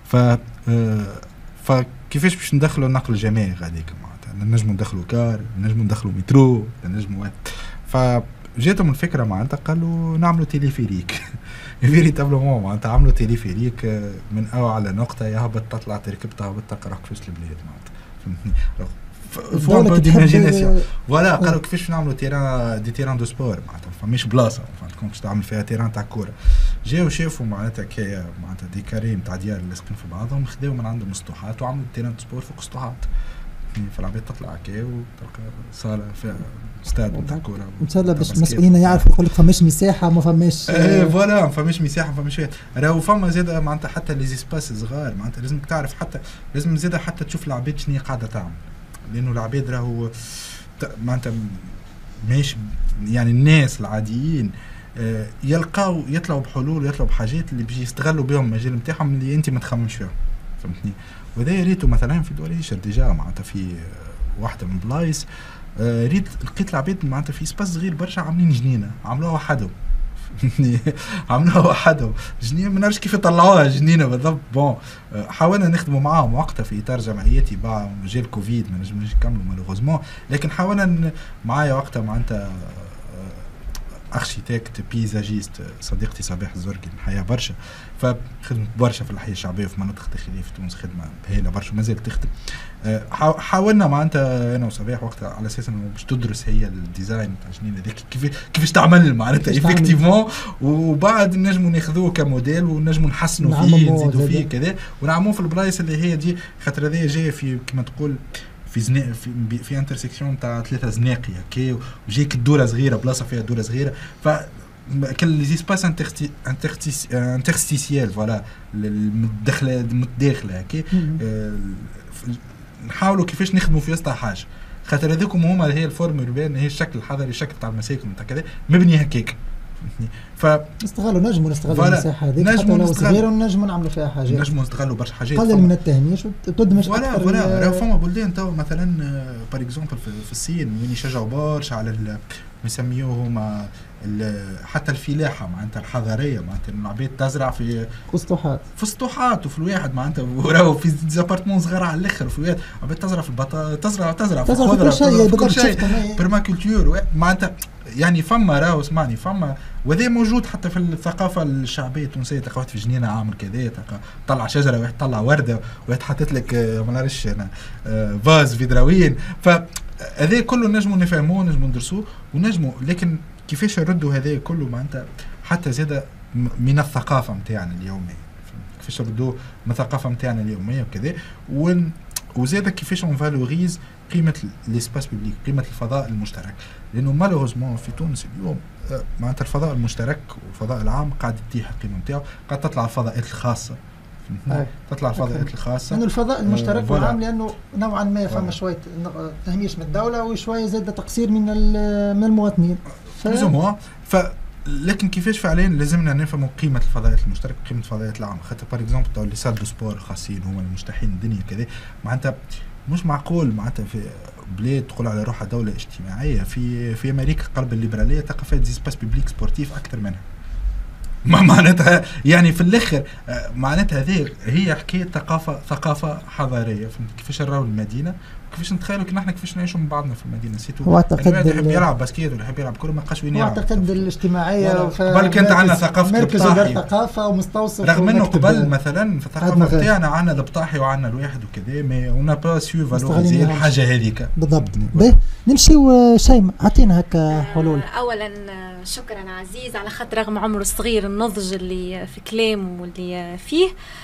فكيفاش باش ندخلوا النقل الجماعي غاديك معناتها، نجموا ندخلوا كار، نجموا ندخلوا مترو، نجموا فجاتهم الفكره معناتها قالوا نعملوا تيليفيريك فيريتابلومون معناتها عملوا تيليفيريك من اعلى نقطه يهبط تطلع تركب تهبط تقرا كيفاش البلاد معناتها فهمتني. فورم ديماجيناسيون فوالا قالوا كيفاش نعملوا تيران دو سبور معناتها فماش بلاصه فهمتكم باش تعمل فيها تيران تاع كوره. جاو شافوا معناتها كي معناتها دي كاري نتاع ديار لاصقين في بعضهم، خداو من عندهم مسطوحات وعملوا تيران دو سبور فوق سطوحات، فالعباد تطلع كي وتلقى صاله فيها استاد نتاع كوره. ان شاء الله باش المسؤولين يعرفوا يقول لك فماش مساحه ما فماش فوالا ما فماش مساحه ما فماش راهو فما زاد معناتها حتى لي سباس صغار معناتها لازم تعرف، حتى لازم زاد حتى تشوف العباد شنو قاعده تعمل، لانه العباد راهو معناتها ماشي يعني الناس العاديين يطلعوا بحلول ويطلعوا بحاجات اللي بيجي يستغلوا بهم المجال نتاعهم اللي انت ما تخممش فيهم فهمتني. وهذا ريتو مثلا في دول هيشر ديجا معناتها في واحده من بلايص ريت لقيت العباد معناتها في سباس صغير برشا عاملين جنينه عملوها وحدهم عملوها وحدهم جنينه ما نعرفش كيف يطلعوها جنينه بالضبط. بون حاولنا نخدموا معاهم وقتها في اطار جمعيتي بعد مجال كوفيد ما نجموش نكملوا مالوغوزمون، لكن حاولنا معايا وقتها معناتها اركيتكت بيزاجيست صديقتي صباح الزرقي نحيا برشا، فخدمت برشا في الحي الشعبيه في مناطق داخليه في تونس، خدمه هايله برشا ما زالت تخدم. حاولنا معناتها انا وصباح وقتها على اساس انه باش تدرس هي الديزاين تاع الجنينه هذيك كيفاش تعمل معناتها ايفيكتيفمون، وبعد نجموا ناخذوه كموديل ونجموا نحسنوا فيه نزيدوا فيه كذا ونعموه في البلايص اللي هي دي، خاطر هذه جايه في كما تقول في انترسيكسيون تاع 3 زناقي هكا وجيك الدوره صغيره بلاصه فيها دوره صغيره، ف كل لي سباس انترستيسيال فوالا المتداخله هكا نحاولوا كيفاش نخدموا في وسط حاجه، خاطر هذوكم هما هي الفورم البان هي الشكل الحضري الشكل تاع المساكن تاع كذا مبني هكاك نستغلوا المساحه هذيك حتى لو صغيره ونجموا نعملوا فيها حاجات، نجموا نستغلوا برشا حاجات قلل من التهميش وتدمج اكثر. فوالا راهو فما بلدان تو مثلا بار اكزومبل في الصين وين يشجعوا برشا على يسميوهم حتى الفلاحه معناتها الحضاريه، معناتها العباد تزرع في سطوحات وفي الواحد معناتها وراهو في ديزابارتمون صغار على الاخر وفي الواحد عباد تزرع في البطاطا تزرع في الخضره في كل شيء برماكولتور معناتها يعني فما راهو اسمعني فما وهذا موجود حتى في الثقافه الشعبيه التونسيه، تلقى واحد في جنينه عامل كذا طلع شجره واحد طلع ورده واحد حاطط لك ما نعرفش انا فاز فيدراوين، فهذا كله نجموا نفهموه نجموا ندرسوه ونجموا، لكن كيفاش نردوا هذا كله معناتها حتى زاد من الثقافه نتاعنا اليوميه، كيفاش نردوه من الثقافه نتاعنا اليوميه وكذا، وزاد كيفاش اون فالوريز قيمه ليسباس بوبليك قيمه الفضاء المشترك، لانه مالوغوزمون في تونس اليوم معناتها الفضاء المشترك والفضاء العام قاعد تتيح القيمه نتاعو، قاعد تطلع الفضاءات الخاصه تطلع الفضاءات الخاصه لانه الفضاء المشترك والعام لانه نوعا ما فما شويه تهميش من الدوله وشويه زاد تقصير من المواطنين لكن كيفاش فعليا لازمنا نفهموا قيمه الفضاءات المشتركه وقيمه الفضاءات العامه. خاطر باغ اكزومبل تو لي سال دو سبور خاصين هما المجتاحين الدنيا كذا، معناتها مش معقول معناتها في بلاد تقول على روحها دوله اجتماعيه. في امريكا قلب الليبراليه ثقافات زي سباس بيبليك سبورتيف اكثر منها. ما معناتها يعني في الاخر معناتها هي حكايه ثقافه حضاريه. فهمت كيفاش نراو المدينه وكيفاش نتخيلوا كي نحن كيفاش نعيشوا من بعضنا في المدينه. سيتو واعتقد يحب يلعب باسكيت ولا يحب يلعب كره ما بقاش وين يلعب. واعتقد الاجتماعيه قبل كانت عندنا ثقافه مركز ودار ثقافه ومستوصف، رغم انه قبل مثلا في الثقافه بتاعنا عندنا البطاحي وعندنا الواحد وكذا مي اون با سو فالوريزي الحاجه هذيك بالضبط. نمشيو شيماء عطينا هكا حلول. اولا شكرا عزيز على خاطر رغم عمره الصغير النضج اللي في كلامه واللي فيه.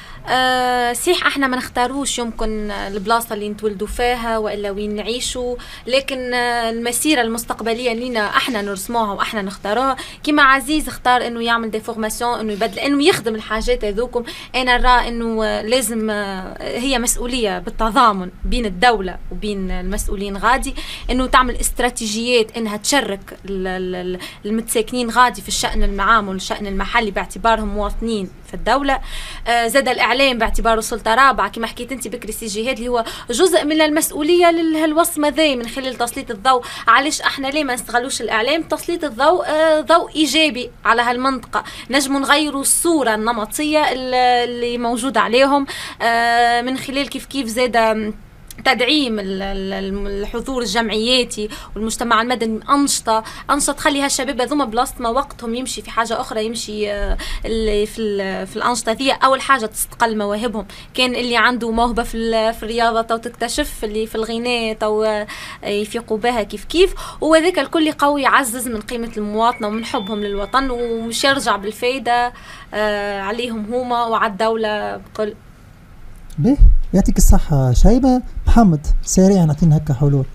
صحيح احنا ما نختاروش يمكن البلاصه اللي نتولدوا فيها والا وين نعيشوا، لكن المسيره المستقبليه لينا احنا نرسموها واحنا نختاروها. كما عزيز اختار انه يعمل دي فورماسيون، انه يبدل، انه يخدم الحاجات هذوكم. انا نرى انه لازم هي مسؤوليه بالتضامن بين الدوله وبين المسؤولين غادي، انه تعمل استراتيجيات انها تشارك المتساكنين غادي في الشان المعام والشان المحلي باعتبارهم مواطنين في الدوله. زاد الاعلام باعتباره سلطه رابعه كما حكيت انت بكري سي جهاد، اللي هو جزء من المسؤوليه للوصمه ذي من خلال تسليط الضوء. علاش احنا ليه ما نستغلوش الاعلام؟ تسليط الضوء ضوء ايجابي على هالمنطقه، نجموا نغيروا الصوره النمطيه اللي موجوده عليهم من خلال كيف زاد تدعيم الحضور الجمعياتي والمجتمع المدني، أنشطة تخليها الشباب هذوما بلاصة ما وقتهم يمشي في حاجة أخرى، يمشي اللي في الأنشطة ذي. أول حاجة تستقل مواهبهم، كان اللي عنده موهبة في الرياضة تو تكتشف، اللي في الغناء تو يفيقوا بها كيف وذاك الكل قوي يعزز من قيمة المواطنة ومن حبهم للوطن، ومش يرجع بالفايدة عليهم هما وعلى الدولة بكل. به يعطيك الصحة شيماء. محمد سريعا نعطينا هكا حلول.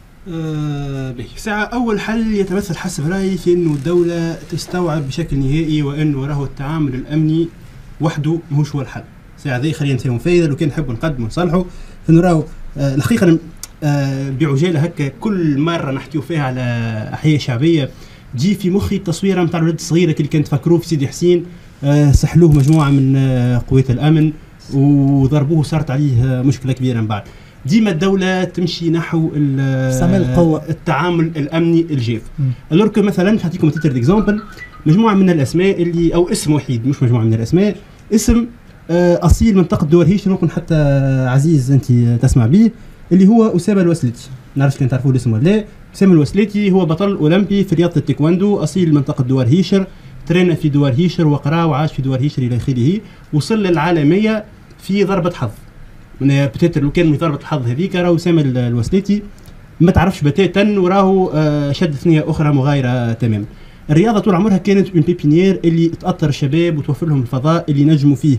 ساعة أول حل يتمثل حسب رأيي في أنه الدولة تستوعب بشكل نهائي وأنه راهو التعامل الأمني وحده مش هو الحل. ساعة ذي خلينا نسيرهم فايدة لو كان نحبوا نقدموا نصلحوا، فإنه راهو الحقيقة بعجالة هكا كل مرة نحكيو فيها على أحياء شعبية تجي في مخي التصويرة متاع الولد الصغيرة اللي كانت تفكروه في سيدي حسين، سحلوه مجموعة من قوات الأمن وضربوه صارت عليه مشكله كبيره. من بعد ديما الدوله تمشي نحو التعامل الامني الجاف. الورك مثلا نعطيكم تيتر ديكزامبل، مجموعه من الاسماء اللي او اسم وحيد مش مجموعه من الاسماء، اسم اصيل منطقه دور هيش، ممكن حتى عزيز انت تسمع به، اللي هو اسامه الوسلتي. نعرفش كان تعرفوا الاسم ولا لا. اسامه الوسلتي هو بطل اولمبي في رياضه التايكواندو، اصيل منطقه دوار هيشر، ترين في دوار هيشر وقرا وعاش في دوار هيشر الى اخره، وصل للعالميه في ضربة حظ. من بتاتر لو كان من ضربة الحظ هذيك راهو أسامة الوسلتي ما تعرفش بتاتا، وراهو شد ثنية أخرى مغايرة تماما. الرياضة طول عمرها كانت اون بيبينيير اللي تأطر الشباب وتوفر لهم الفضاء اللي نجموا فيه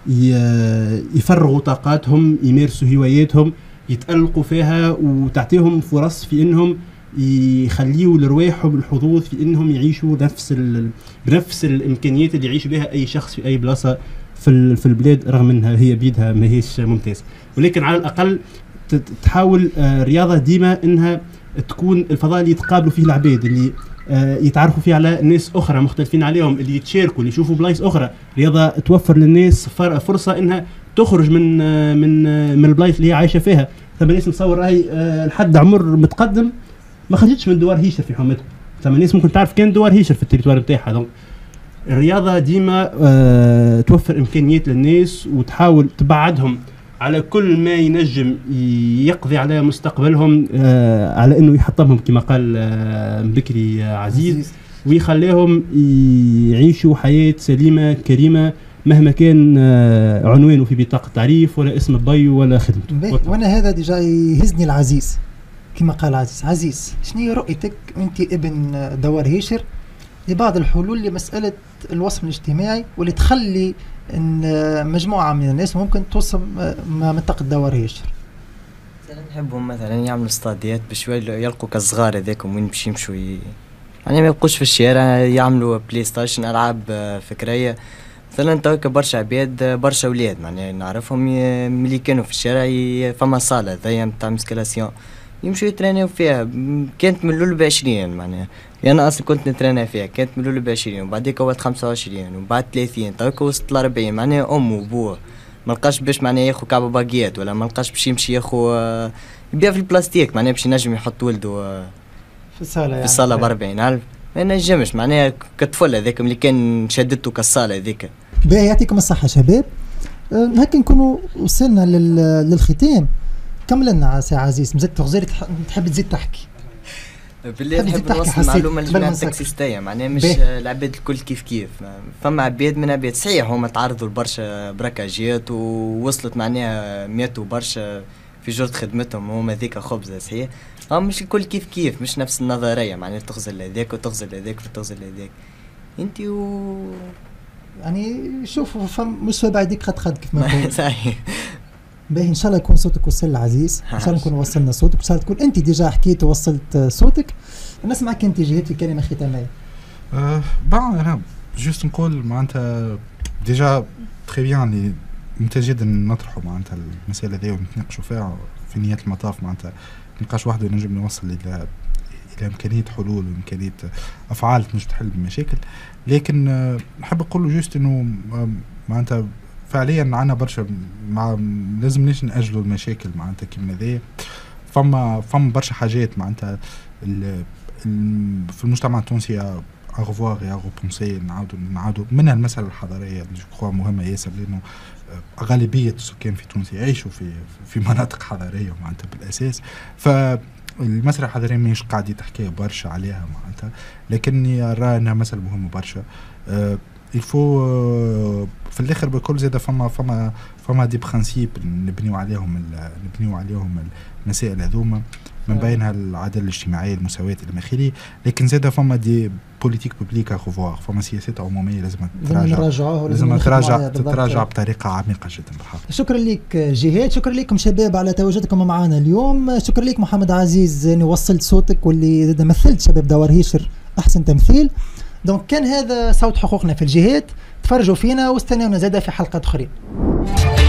يفرغوا طاقاتهم، يمارسوا هواياتهم، يتألقوا فيها، وتعطيهم فرص في انهم يخليوا لرواحهم الحظوظ في انهم يعيشوا بنفس الامكانيات اللي يعيش بها اي شخص في اي بلاصه في البلاد، رغم انها هي بيدها ما هيش ممتازه، ولكن على الاقل تحاول الرياضه ديما انها تكون الفضاء اللي يتقابلوا فيه العباد، اللي يتعرفوا فيه على ناس اخرى مختلفين عليهم، اللي يتشاركوا، اللي يشوفوا بلايص اخرى. رياضه توفر للناس فرصه انها تخرج من البلايص اللي هي عايشه فيها. ثم ناس نتصور راهي لحد عمر متقدم ما خرجتش من دوار هيشر في حومتها، ثم ناس ممكن تعرف كان دوار هيشر في التريتوار نتاعها. دونك الرياضه ديما توفر امكانيات للناس وتحاول تبعدهم على كل ما ينجم يقضي على مستقبلهم، على انه يحطمهم كما قال بكري عزيز، ويخليهم يعيشوا حياه سليمه كريمه مهما كان عنوانه في بطاقه تعريف ولا اسم الضي ولا خدمته. وانا هذا ديجا يهزني العزيز كما قال عزيز، شنو هي رؤيتك انت ابن دوار هيشر لبعض الحلول لمساله الوصف الاجتماعي واللي تخلي ان مجموعه من الناس ممكن توصل منطقه دوار هيشر؟ نحبهم مثلا يعملوا استاديات بشوي يلقوا كالصغار هذاكم وين باش يمشوا يعني ما يبقوش في الشارع، يعملوا بلاي ستيشن، العاب فكريه مثلا توك برشا عباد برشا ولاد معناها نعرفهم ملي كانوا في الشارع فما صالة ذي نتاع مسكلاسيون يمشوا يترينيو فيها. كانت من الاول ب20 معناها انا اصلا كنت نترينا فيها، كانت من الاول ب20 وبعديك ولات 25 وبعد 30 توك وصلت ل40 معناها وابوه ما لقاش باش معناها ياخذ كعبه باقيات ولا ما لقاش باش يمشي ياخذ يبيع في البلاستيك معناها باش ينجم يحط ولده في الصاله في الصاله ب40,000 ما نجمش معناها كطفل هذاك اللي كان شدته كالصاله هذيك. باهي يعطيكم الصحه شباب. هكا نكونوا وصلنا للختام. كمل لنا سي عزيز مازال تغزير تحب تزيد تحكي. بالله نحب نوصل معلومه لجميع التاكسيستيه معناها مش العباد الكل كيف فما عباد من عباد صحيح هما تعرضوا لبرشا بركاجات ووصلت معناها ماتوا برشا في جرد خدمتهم هما ذيك خبزه صحيح مش الكل كيف مش نفس النظريه معناها تغزل هذاك وتغزل هذاك وتغزل هذاك انت يعني شوفوا مش بعديك خد كيف ما نقول صحيح. باهي ان شاء الله يكون صوتك وصل لعزيز، ان شاء الله نكون وصلنا صوتك، ان شاء الله تكون انت ديجا حكيت ووصلت صوتك. نسمعك انت جهاد في كلمه ختاميه. انا جوست نقول معناتها ديجا تري بيان اللي ممتاز جدا نطرحوا معناتها المسائل هذه ونتناقشوا فيها في نهايه المطاف معناتها نقاش وحده ينجم نوصل الى امكانيه حلول وامكانيه افعال مش تحل المشاكل. لكن نحب نقول له جوست انه معناتها فعليا عنا برشا لازمناش نأجلوا المشاكل معناتها كيما ذي. فما برشا حاجات معناتها في المجتمع التونسي اغفوار يا غوبونسي نعاودوا منها المسألة الحضارية اللي جو مهمة ياسر لأنه غالبية السكان في تونس يعيشوا في مناطق حضارية معناتها بالأساس. فالمسألة الحضارية مش قاعدة تحكي برشا عليها معناتها لكني أرى أنها مسألة مهمة برشا. الفو في الاخر بكل زاده فما دي برانسيب نبنيو عليهم المسائل هذوما من بينها العداله الاجتماعيه المساواه الى اخره. لكن زاده فما دي بوليتيك بوبليك اخوفوار فما سياسات عموميه لازم تتراجع بطريقه عميقه جدا بالحق. شكرا لك جهاد، شكرا لكم شباب على تواجدكم معنا اليوم، شكرا لك محمد عزيز اني وصلت صوتك واللي مثلت شباب دوار هيشر احسن تمثيل. دونك كان هذا صوت حقوقنا في الجهات، تفرجوا فينا واستنونا زاده في حلقات اخرين.